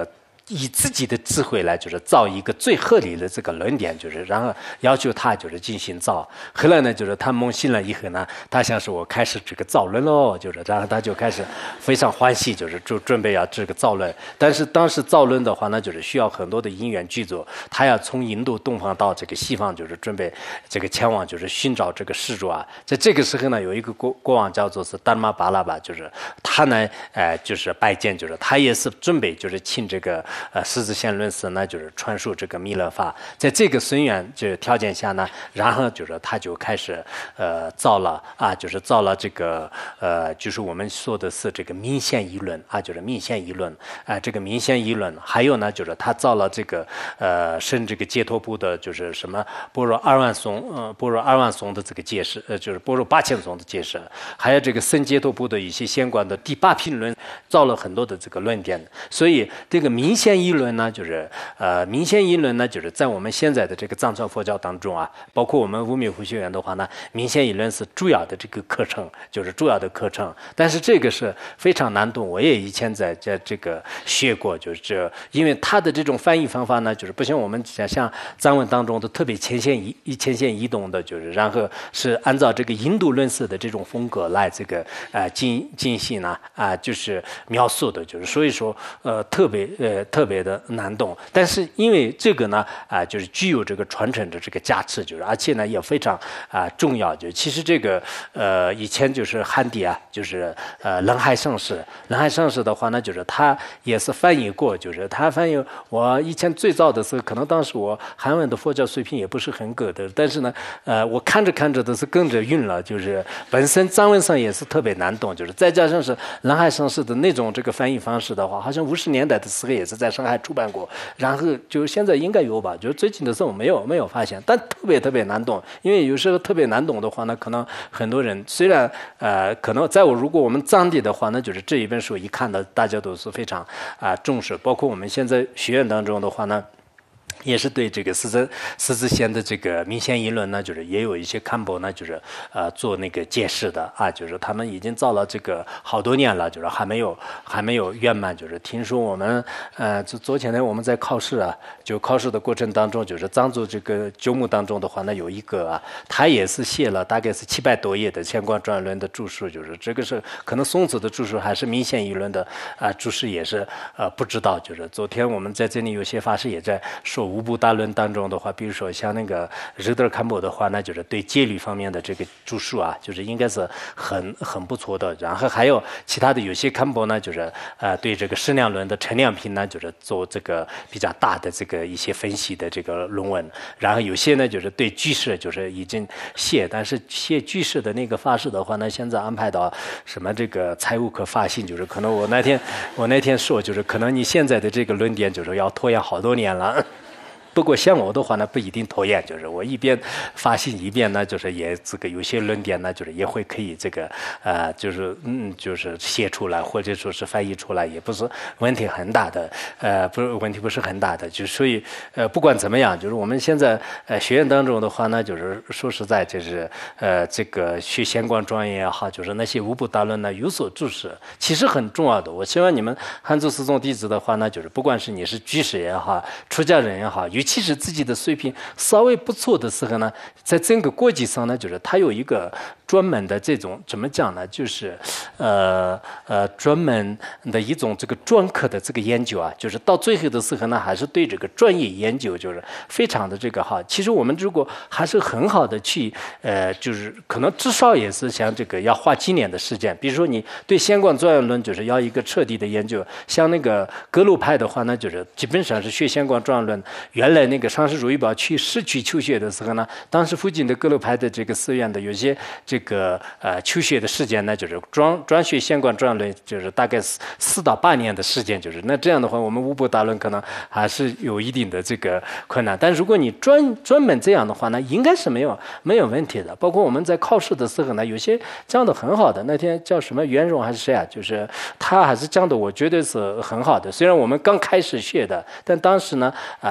Speaker 2: 以自己的智慧来，就是造一个最合理的这个论点，就是然后要求他就是进行造。后来呢，就是他蒙信了以后呢，他想是我开始这个造论喽，就是然后他就开始非常欢喜，就是就准备要这个造论。但是当时造论的话呢，就是需要很多的因缘具足，他要从印度东方到这个西方，就是准备这个前往，就是寻找这个施主啊。在这个时候呢，有一个国国王叫做是达玛巴拉巴，就是他呢，呃，就是拜见，就是他也是准备就是请这个。呃，狮子仙论师呢，就是传授这个弥勒法，在这个孙缘就是条件下呢，然后就是他就开始呃造了啊，就是造了这个呃，就是我们说的是这个明显议论啊，就是明显议论啊，这个明显议论，还有呢，就是他造了这个呃生这个解脱部的，就是什么般若二万颂呃般若二万颂的这个解释，呃就是般若八千颂的解释，还有这个生解脱部的一些相关的第八品论，造了很多的这个论点，所以这个明显议论呢，就是呃，明显议论呢，就是在我们现在的这个藏传佛教当中啊，包括我们无名湖学院的话呢，明显议论是主要的这个课程，就是主要的课程。但是这个是非常难懂，我也以前在在这个学过，就是这，因为它的这种翻译方法呢，就是不像我们像像藏文当中的特别浅显移浅显易懂的，就是然后是按照这个印度论师的这种风格来这个呃进进行呢啊、呃，就是描述的，就是所以说呃特别呃特别的难懂，但是因为这个呢啊、呃，就是具有这个传承的这个价值，就是而且呢也非常啊、呃、重要。就其实这个呃以前就是汉地啊，就是呃冷海上师，冷海上师的话呢，就是他也是翻译过，就是他翻译我以前最早的时候，可能当时我韩文的佛教水平也不是很够的，但是呢呃我看着看着都是跟着晕了，就是本身藏文上也是特别难懂，就是再加上是冷海上师的那种这个翻译方式的话，好像五十年代的时候也是在上海出版过，然后就现在应该有吧，就是最近的时候没有没有发现，但特别特别难懂，因为有时候特别难懂的话呢，可能很多人虽然呃可能在我如果我们藏地的话呢，就是这一本书一看到大家都是非常啊、呃、重视，包括我们现在学院当中的话呢。也是对这个狮子狮子仙的这个明显议论呢，就是也有一些刊博呢，就是呃做那个解释的啊，就是他们已经造了这个好多年了，就是还没有还没有圆满。就是听说我们呃，昨昨天呢我们在考试啊，就考试的过程当中，就是藏族这个九目当中的话呢，有一个啊，他也是写了大概是七百多页的相关专论的注释，就是这个是可能宋子的注释还是明显议论的啊注释也是呃不知道。就是昨天我们在这里有些法师也在说。五部大论当中的话，比如说像那个日德堪布的话，那就是对戒律方面的这个注释啊，就是应该是很很不错的。然后还有其他的有些堪布呢，就是呃对这个释量论的陈量品呢，就是做这个比较大的这个一些分析的这个论文。然后有些呢就是对句式就是已经写，但是写句式的那个法师的话呢，现在安排到什么这个财务科发行，就是可能我那天我那天说，就是可能你现在的这个论点就是要拖延好多年了。不过像我的话呢，不一定拖延，就是我一边发行一边呢，就是也这个有些论点呢，就是也会可以这个呃，就是嗯，就是写出来或者说是翻译出来，也不是问题很大的，呃，不是问题不是很大的，就所以呃，不管怎么样，就是我们现在呃学院当中的话呢，就是说实在就是呃这个学相关专业也好，就是那些五部大论呢有所注释，其实很重要的。我希望你们汉族四宗弟子的话呢，就是不管是你是居士也好，出家人也好，尤其是自己的水平稍微不错的时候呢，在整个国际上呢，就是他有一个专门的这种怎么讲呢？就是呃呃专门的一种这个专科的这个研究啊，就是到最后的时候呢，还是对这个专业研究就是非常的这个好。其实我们如果还是很好的去呃，就是可能至少也是像这个要花几年的时间。比如说你对相关专业论就是要一个彻底的研究，像那个格鲁派的话呢，就是基本上是学相关专业论。原来那个上师如意宝去市区求学的时候呢，当时附近的格鲁派的这个寺院的有些这个呃求学的时间呢，就是专专学相关专论，就是大概四四到八年的时间，就是那这样的话，我们五部大论可能还是有一定的这个困难。但如果你专专门这样的话呢，应该是没有没有问题的。包括我们在考试的时候呢，有些讲的很好的，那天叫什么袁荣还是谁啊？就是他还是讲的，我觉得是很好的。虽然我们刚开始学的，但当时呢啊、呃、就。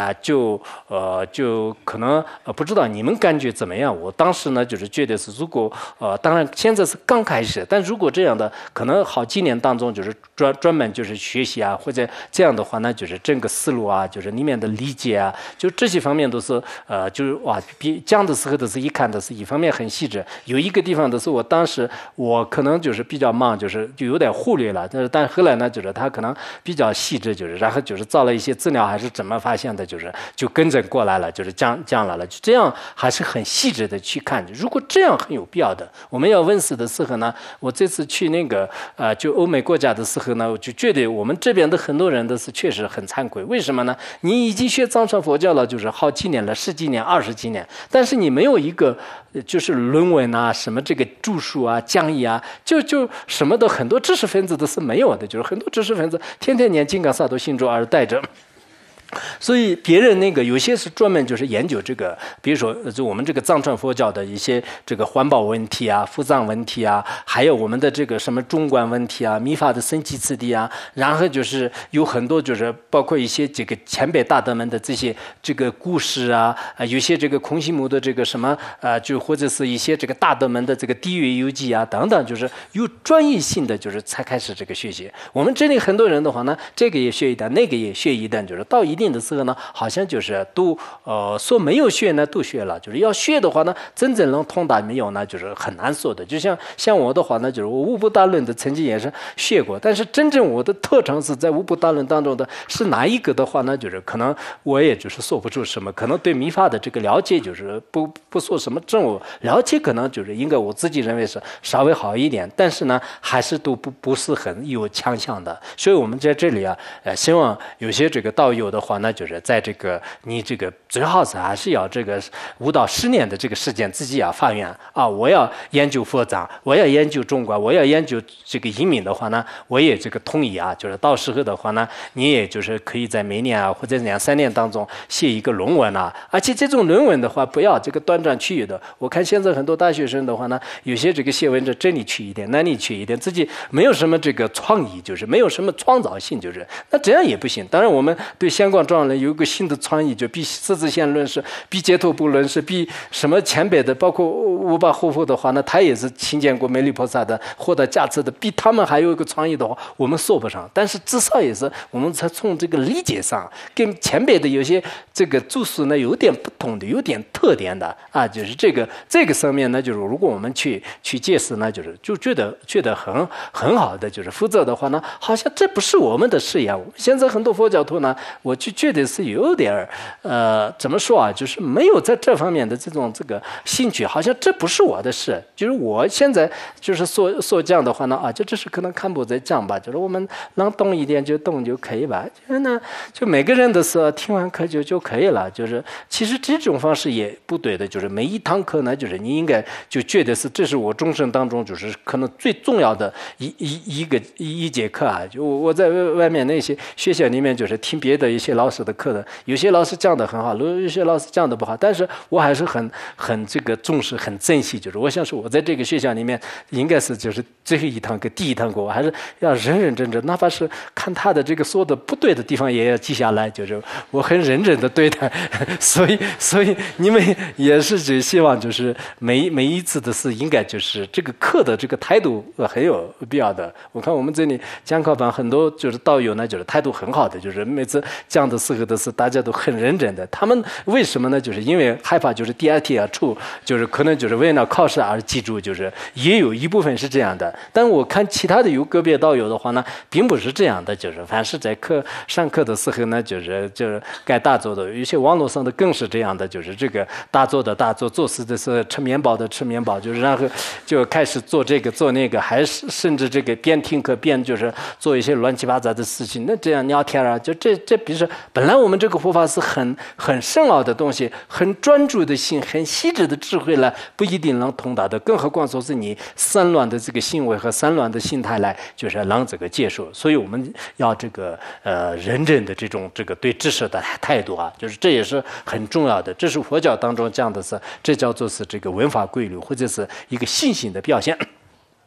Speaker 2: 就呃就可能呃不知道你们感觉怎么样？我当时呢就是觉得是，如果呃当然现在是刚开始，但如果这样的可能好几年当中就是专专门就是学习啊，或者这样的话呢，就是整个思路啊，就是里面的理解啊，就这些方面都是呃就是哇比讲的时候都是一看的是一方面很细致，有一个地方的是我当时我可能就是比较忙，就是就有点忽略了，但是但后来呢就是他可能比较细致，就是然后就是造了一些资料还是怎么发现的，就是就跟着过来了，就是讲讲来了，就这样还是很细致的去看。如果这样很有必要的，我们要问世的时候呢，我这次去那个呃就欧美国家的时候呢，我就觉得我们这边的很多人都是确实很惭愧。为什么呢？你已经学藏传佛教了，就是好几年了，十几年、二十几年，但是你没有一个就是论文啊、什么这个著述啊、讲义啊，就就什么的，很多知识分子都是没有的，就是很多知识分子天天念金刚萨埵心咒而带着。所以别人那个有些是专门就是研究这个，比如说就我们这个藏传佛教的一些这个环保问题啊、扶藏问题啊，还有我们的这个什么中观问题啊、密法的僧祇次第啊，然后就是有很多就是包括一些这个前辈大德们的这些这个故事啊，啊有些这个空行母的这个什么啊，就或者是一些这个大德们的这个地狱游记啊等等，就是有专业性的，就是才开始这个学习。我们这里很多人的话呢，这个也学一点，那个也学一点，就是到一定的时候呢，好像就是都呃说没有学呢都学了，就是要学的话呢，真正能通达没有呢，就是很难说的。就像像我的话呢，就是我无部大论的曾经也是学过，但是真正我的特长是在无部大论当中的是哪一个的话呢，就是可能我也就是说不出什么，可能对密法的这个了解就是不不说什么正我了解，可能就是应该我自己认为是稍微好一点，但是呢还是都不不是很有强项的。所以我们在这里啊，呃，希望有些这个道友的话呢，就是在这个你这个最好是还是要这个五到十年的这个时间自己要发愿啊，我要研究佛藏，我要研究中观，我要研究这个移民的话呢，我也这个同意啊，就是到时候的话呢，你也就是可以在每年啊或者两三年当中写一个论文啊，而且这种论文的话不要这个断章取义的。我看现在很多大学生的话呢，有些这个写文章这里取一点，那里取一点，自己没有什么这个创意，就是没有什么创造性，就是那这样也不行。当然我们对相关状人有一个新的创意，就比四字线论是，比解脱部论是，比什么前辈的，包括五巴护法的话呢，他也是亲见过弥勒菩萨的，获得加持的，比他们还有一个创意的话，我们说不上。但是至少也是我们才从这个理解上，跟前辈的有些这个注释呢有点不同的，有点特点的啊，就是这个这个上面呢，就是如果我们去去解释呢，就是就觉得觉得很很好的，就是否则的话呢，好像这不是我们的事一样。现在很多佛教徒呢，我就觉得是有点呃，怎么说啊，就是没有在这方面的这种这个兴趣，好像这不是我的事。就是我现在就是说说这样的话呢，啊，就这是可能看不在讲吧，就是我们能懂一点就懂就可以吧。就是呢，就每个人的事听完课就就可以了。就是其实这种方式也不对的，就是每一堂课呢，就是你应该就觉得是这是我终生当中就是可能最重要的一一一个一一节课啊。就我在外面那些学校里面就是听别的一些老师的课的，有些老师讲的很好，有些老师讲的不好，但是我还是很很这个重视，很珍惜。就是我想说，我在这个学校里面应该是就是最后一堂课，第一堂课，我还是要认认真真，哪怕是看他的这个说的不对的地方，也要记下来。就是我很认真的对待，所以所以你们也是只希望就是每每一次的是应该就是这个课的这个态度很有必要的。我看我们这里讲课班很多就是道友呢，就是态度很好的，就是每次讲的时候都是大家都很认真的。他们为什么呢？就是因为害怕就是第二天要出，就是可能就是为了考试而记住，就是也有一部分是这样的。但我看其他的有个别道友的话呢，并不是这样的，就是凡是在课上课的时候呢，就是就是该大做的，有些网络上的更是这样的，就是这个大做的大做，做事的是吃面包的吃面包，就是然后就开始做这个做那个，还是甚至这个边听课边就是做一些乱七八糟的事情。那这样聊天啊，就这这比如说本来我们这个佛法是很很深奥的东西，很专注的心，很细致的智慧了，不一定能通达的，更何况说是你散乱的这个行为和散乱的心态来，就是让这个接受。所以我们要这个呃认真的这种这个对知识的态度啊，就是这也是很重要的。这是佛教当中讲的是，这叫做是这个文化规律，或者是一个信心的表现。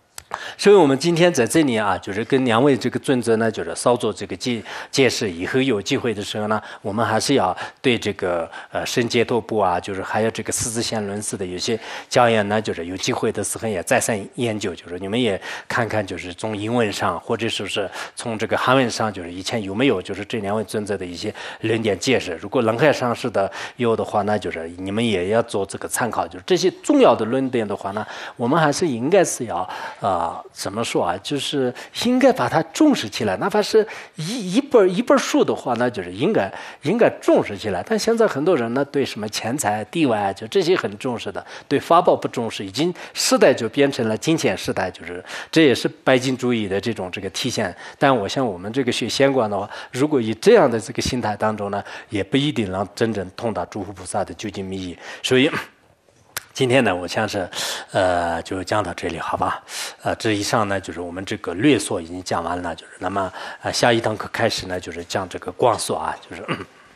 Speaker 2: 所以我们今天在这里啊，就是跟两位这个尊者呢，就是稍作这个解解释。以后有机会的时候呢，我们还是要对这个呃圣解脱部啊，就是还有这个四字线论师的有些教研呢，就是有机会的时候也再三研究，就是你们也看看，就是从英文上或者说是从这个韩文上，就是以前有没有就是这两位尊者的一些论点解释。如果人海上师的有的话呢，就是你们也要做这个参考。就是这些重要的论点的话呢，我们还是应该是要啊、呃、怎么说啊，就是应该把它重视起来，哪怕是一一本一本书的话呢，就是应该应该重视起来。但现在很多人呢，对什么钱财地位啊，就这些很重视的，对法宝不重视，已经时代就变成了金钱时代，就是这也是拜金主义的这种这个体现。但我想我们这个学仙观的话，如果以这样的这个心态当中呢，也不一定能真正通达诸佛菩萨的究竟密意。所以今天呢，我想是，呃，就讲到这里，好吧？呃，这以上呢，就是我们这个略说已经讲完了，就是那么呃，下一堂课开始呢，就是讲这个光说啊，就是。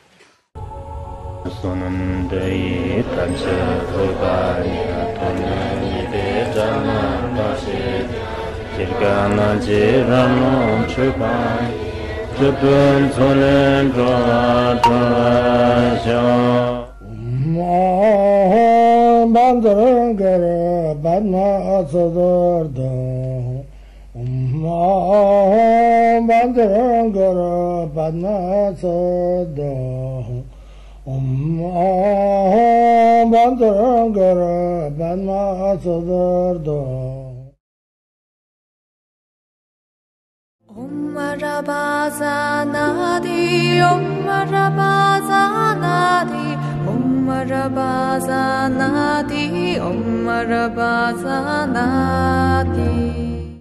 Speaker 3: Bandırıngara badna atsadırdı Umma bandırıngara badna atsadı Umma bandırıngara badna atsadırdı
Speaker 1: Om Rabaza Nadi, Om Rabaza Nadi, Om Rabaza Nadi, Om Rabaza Nadi.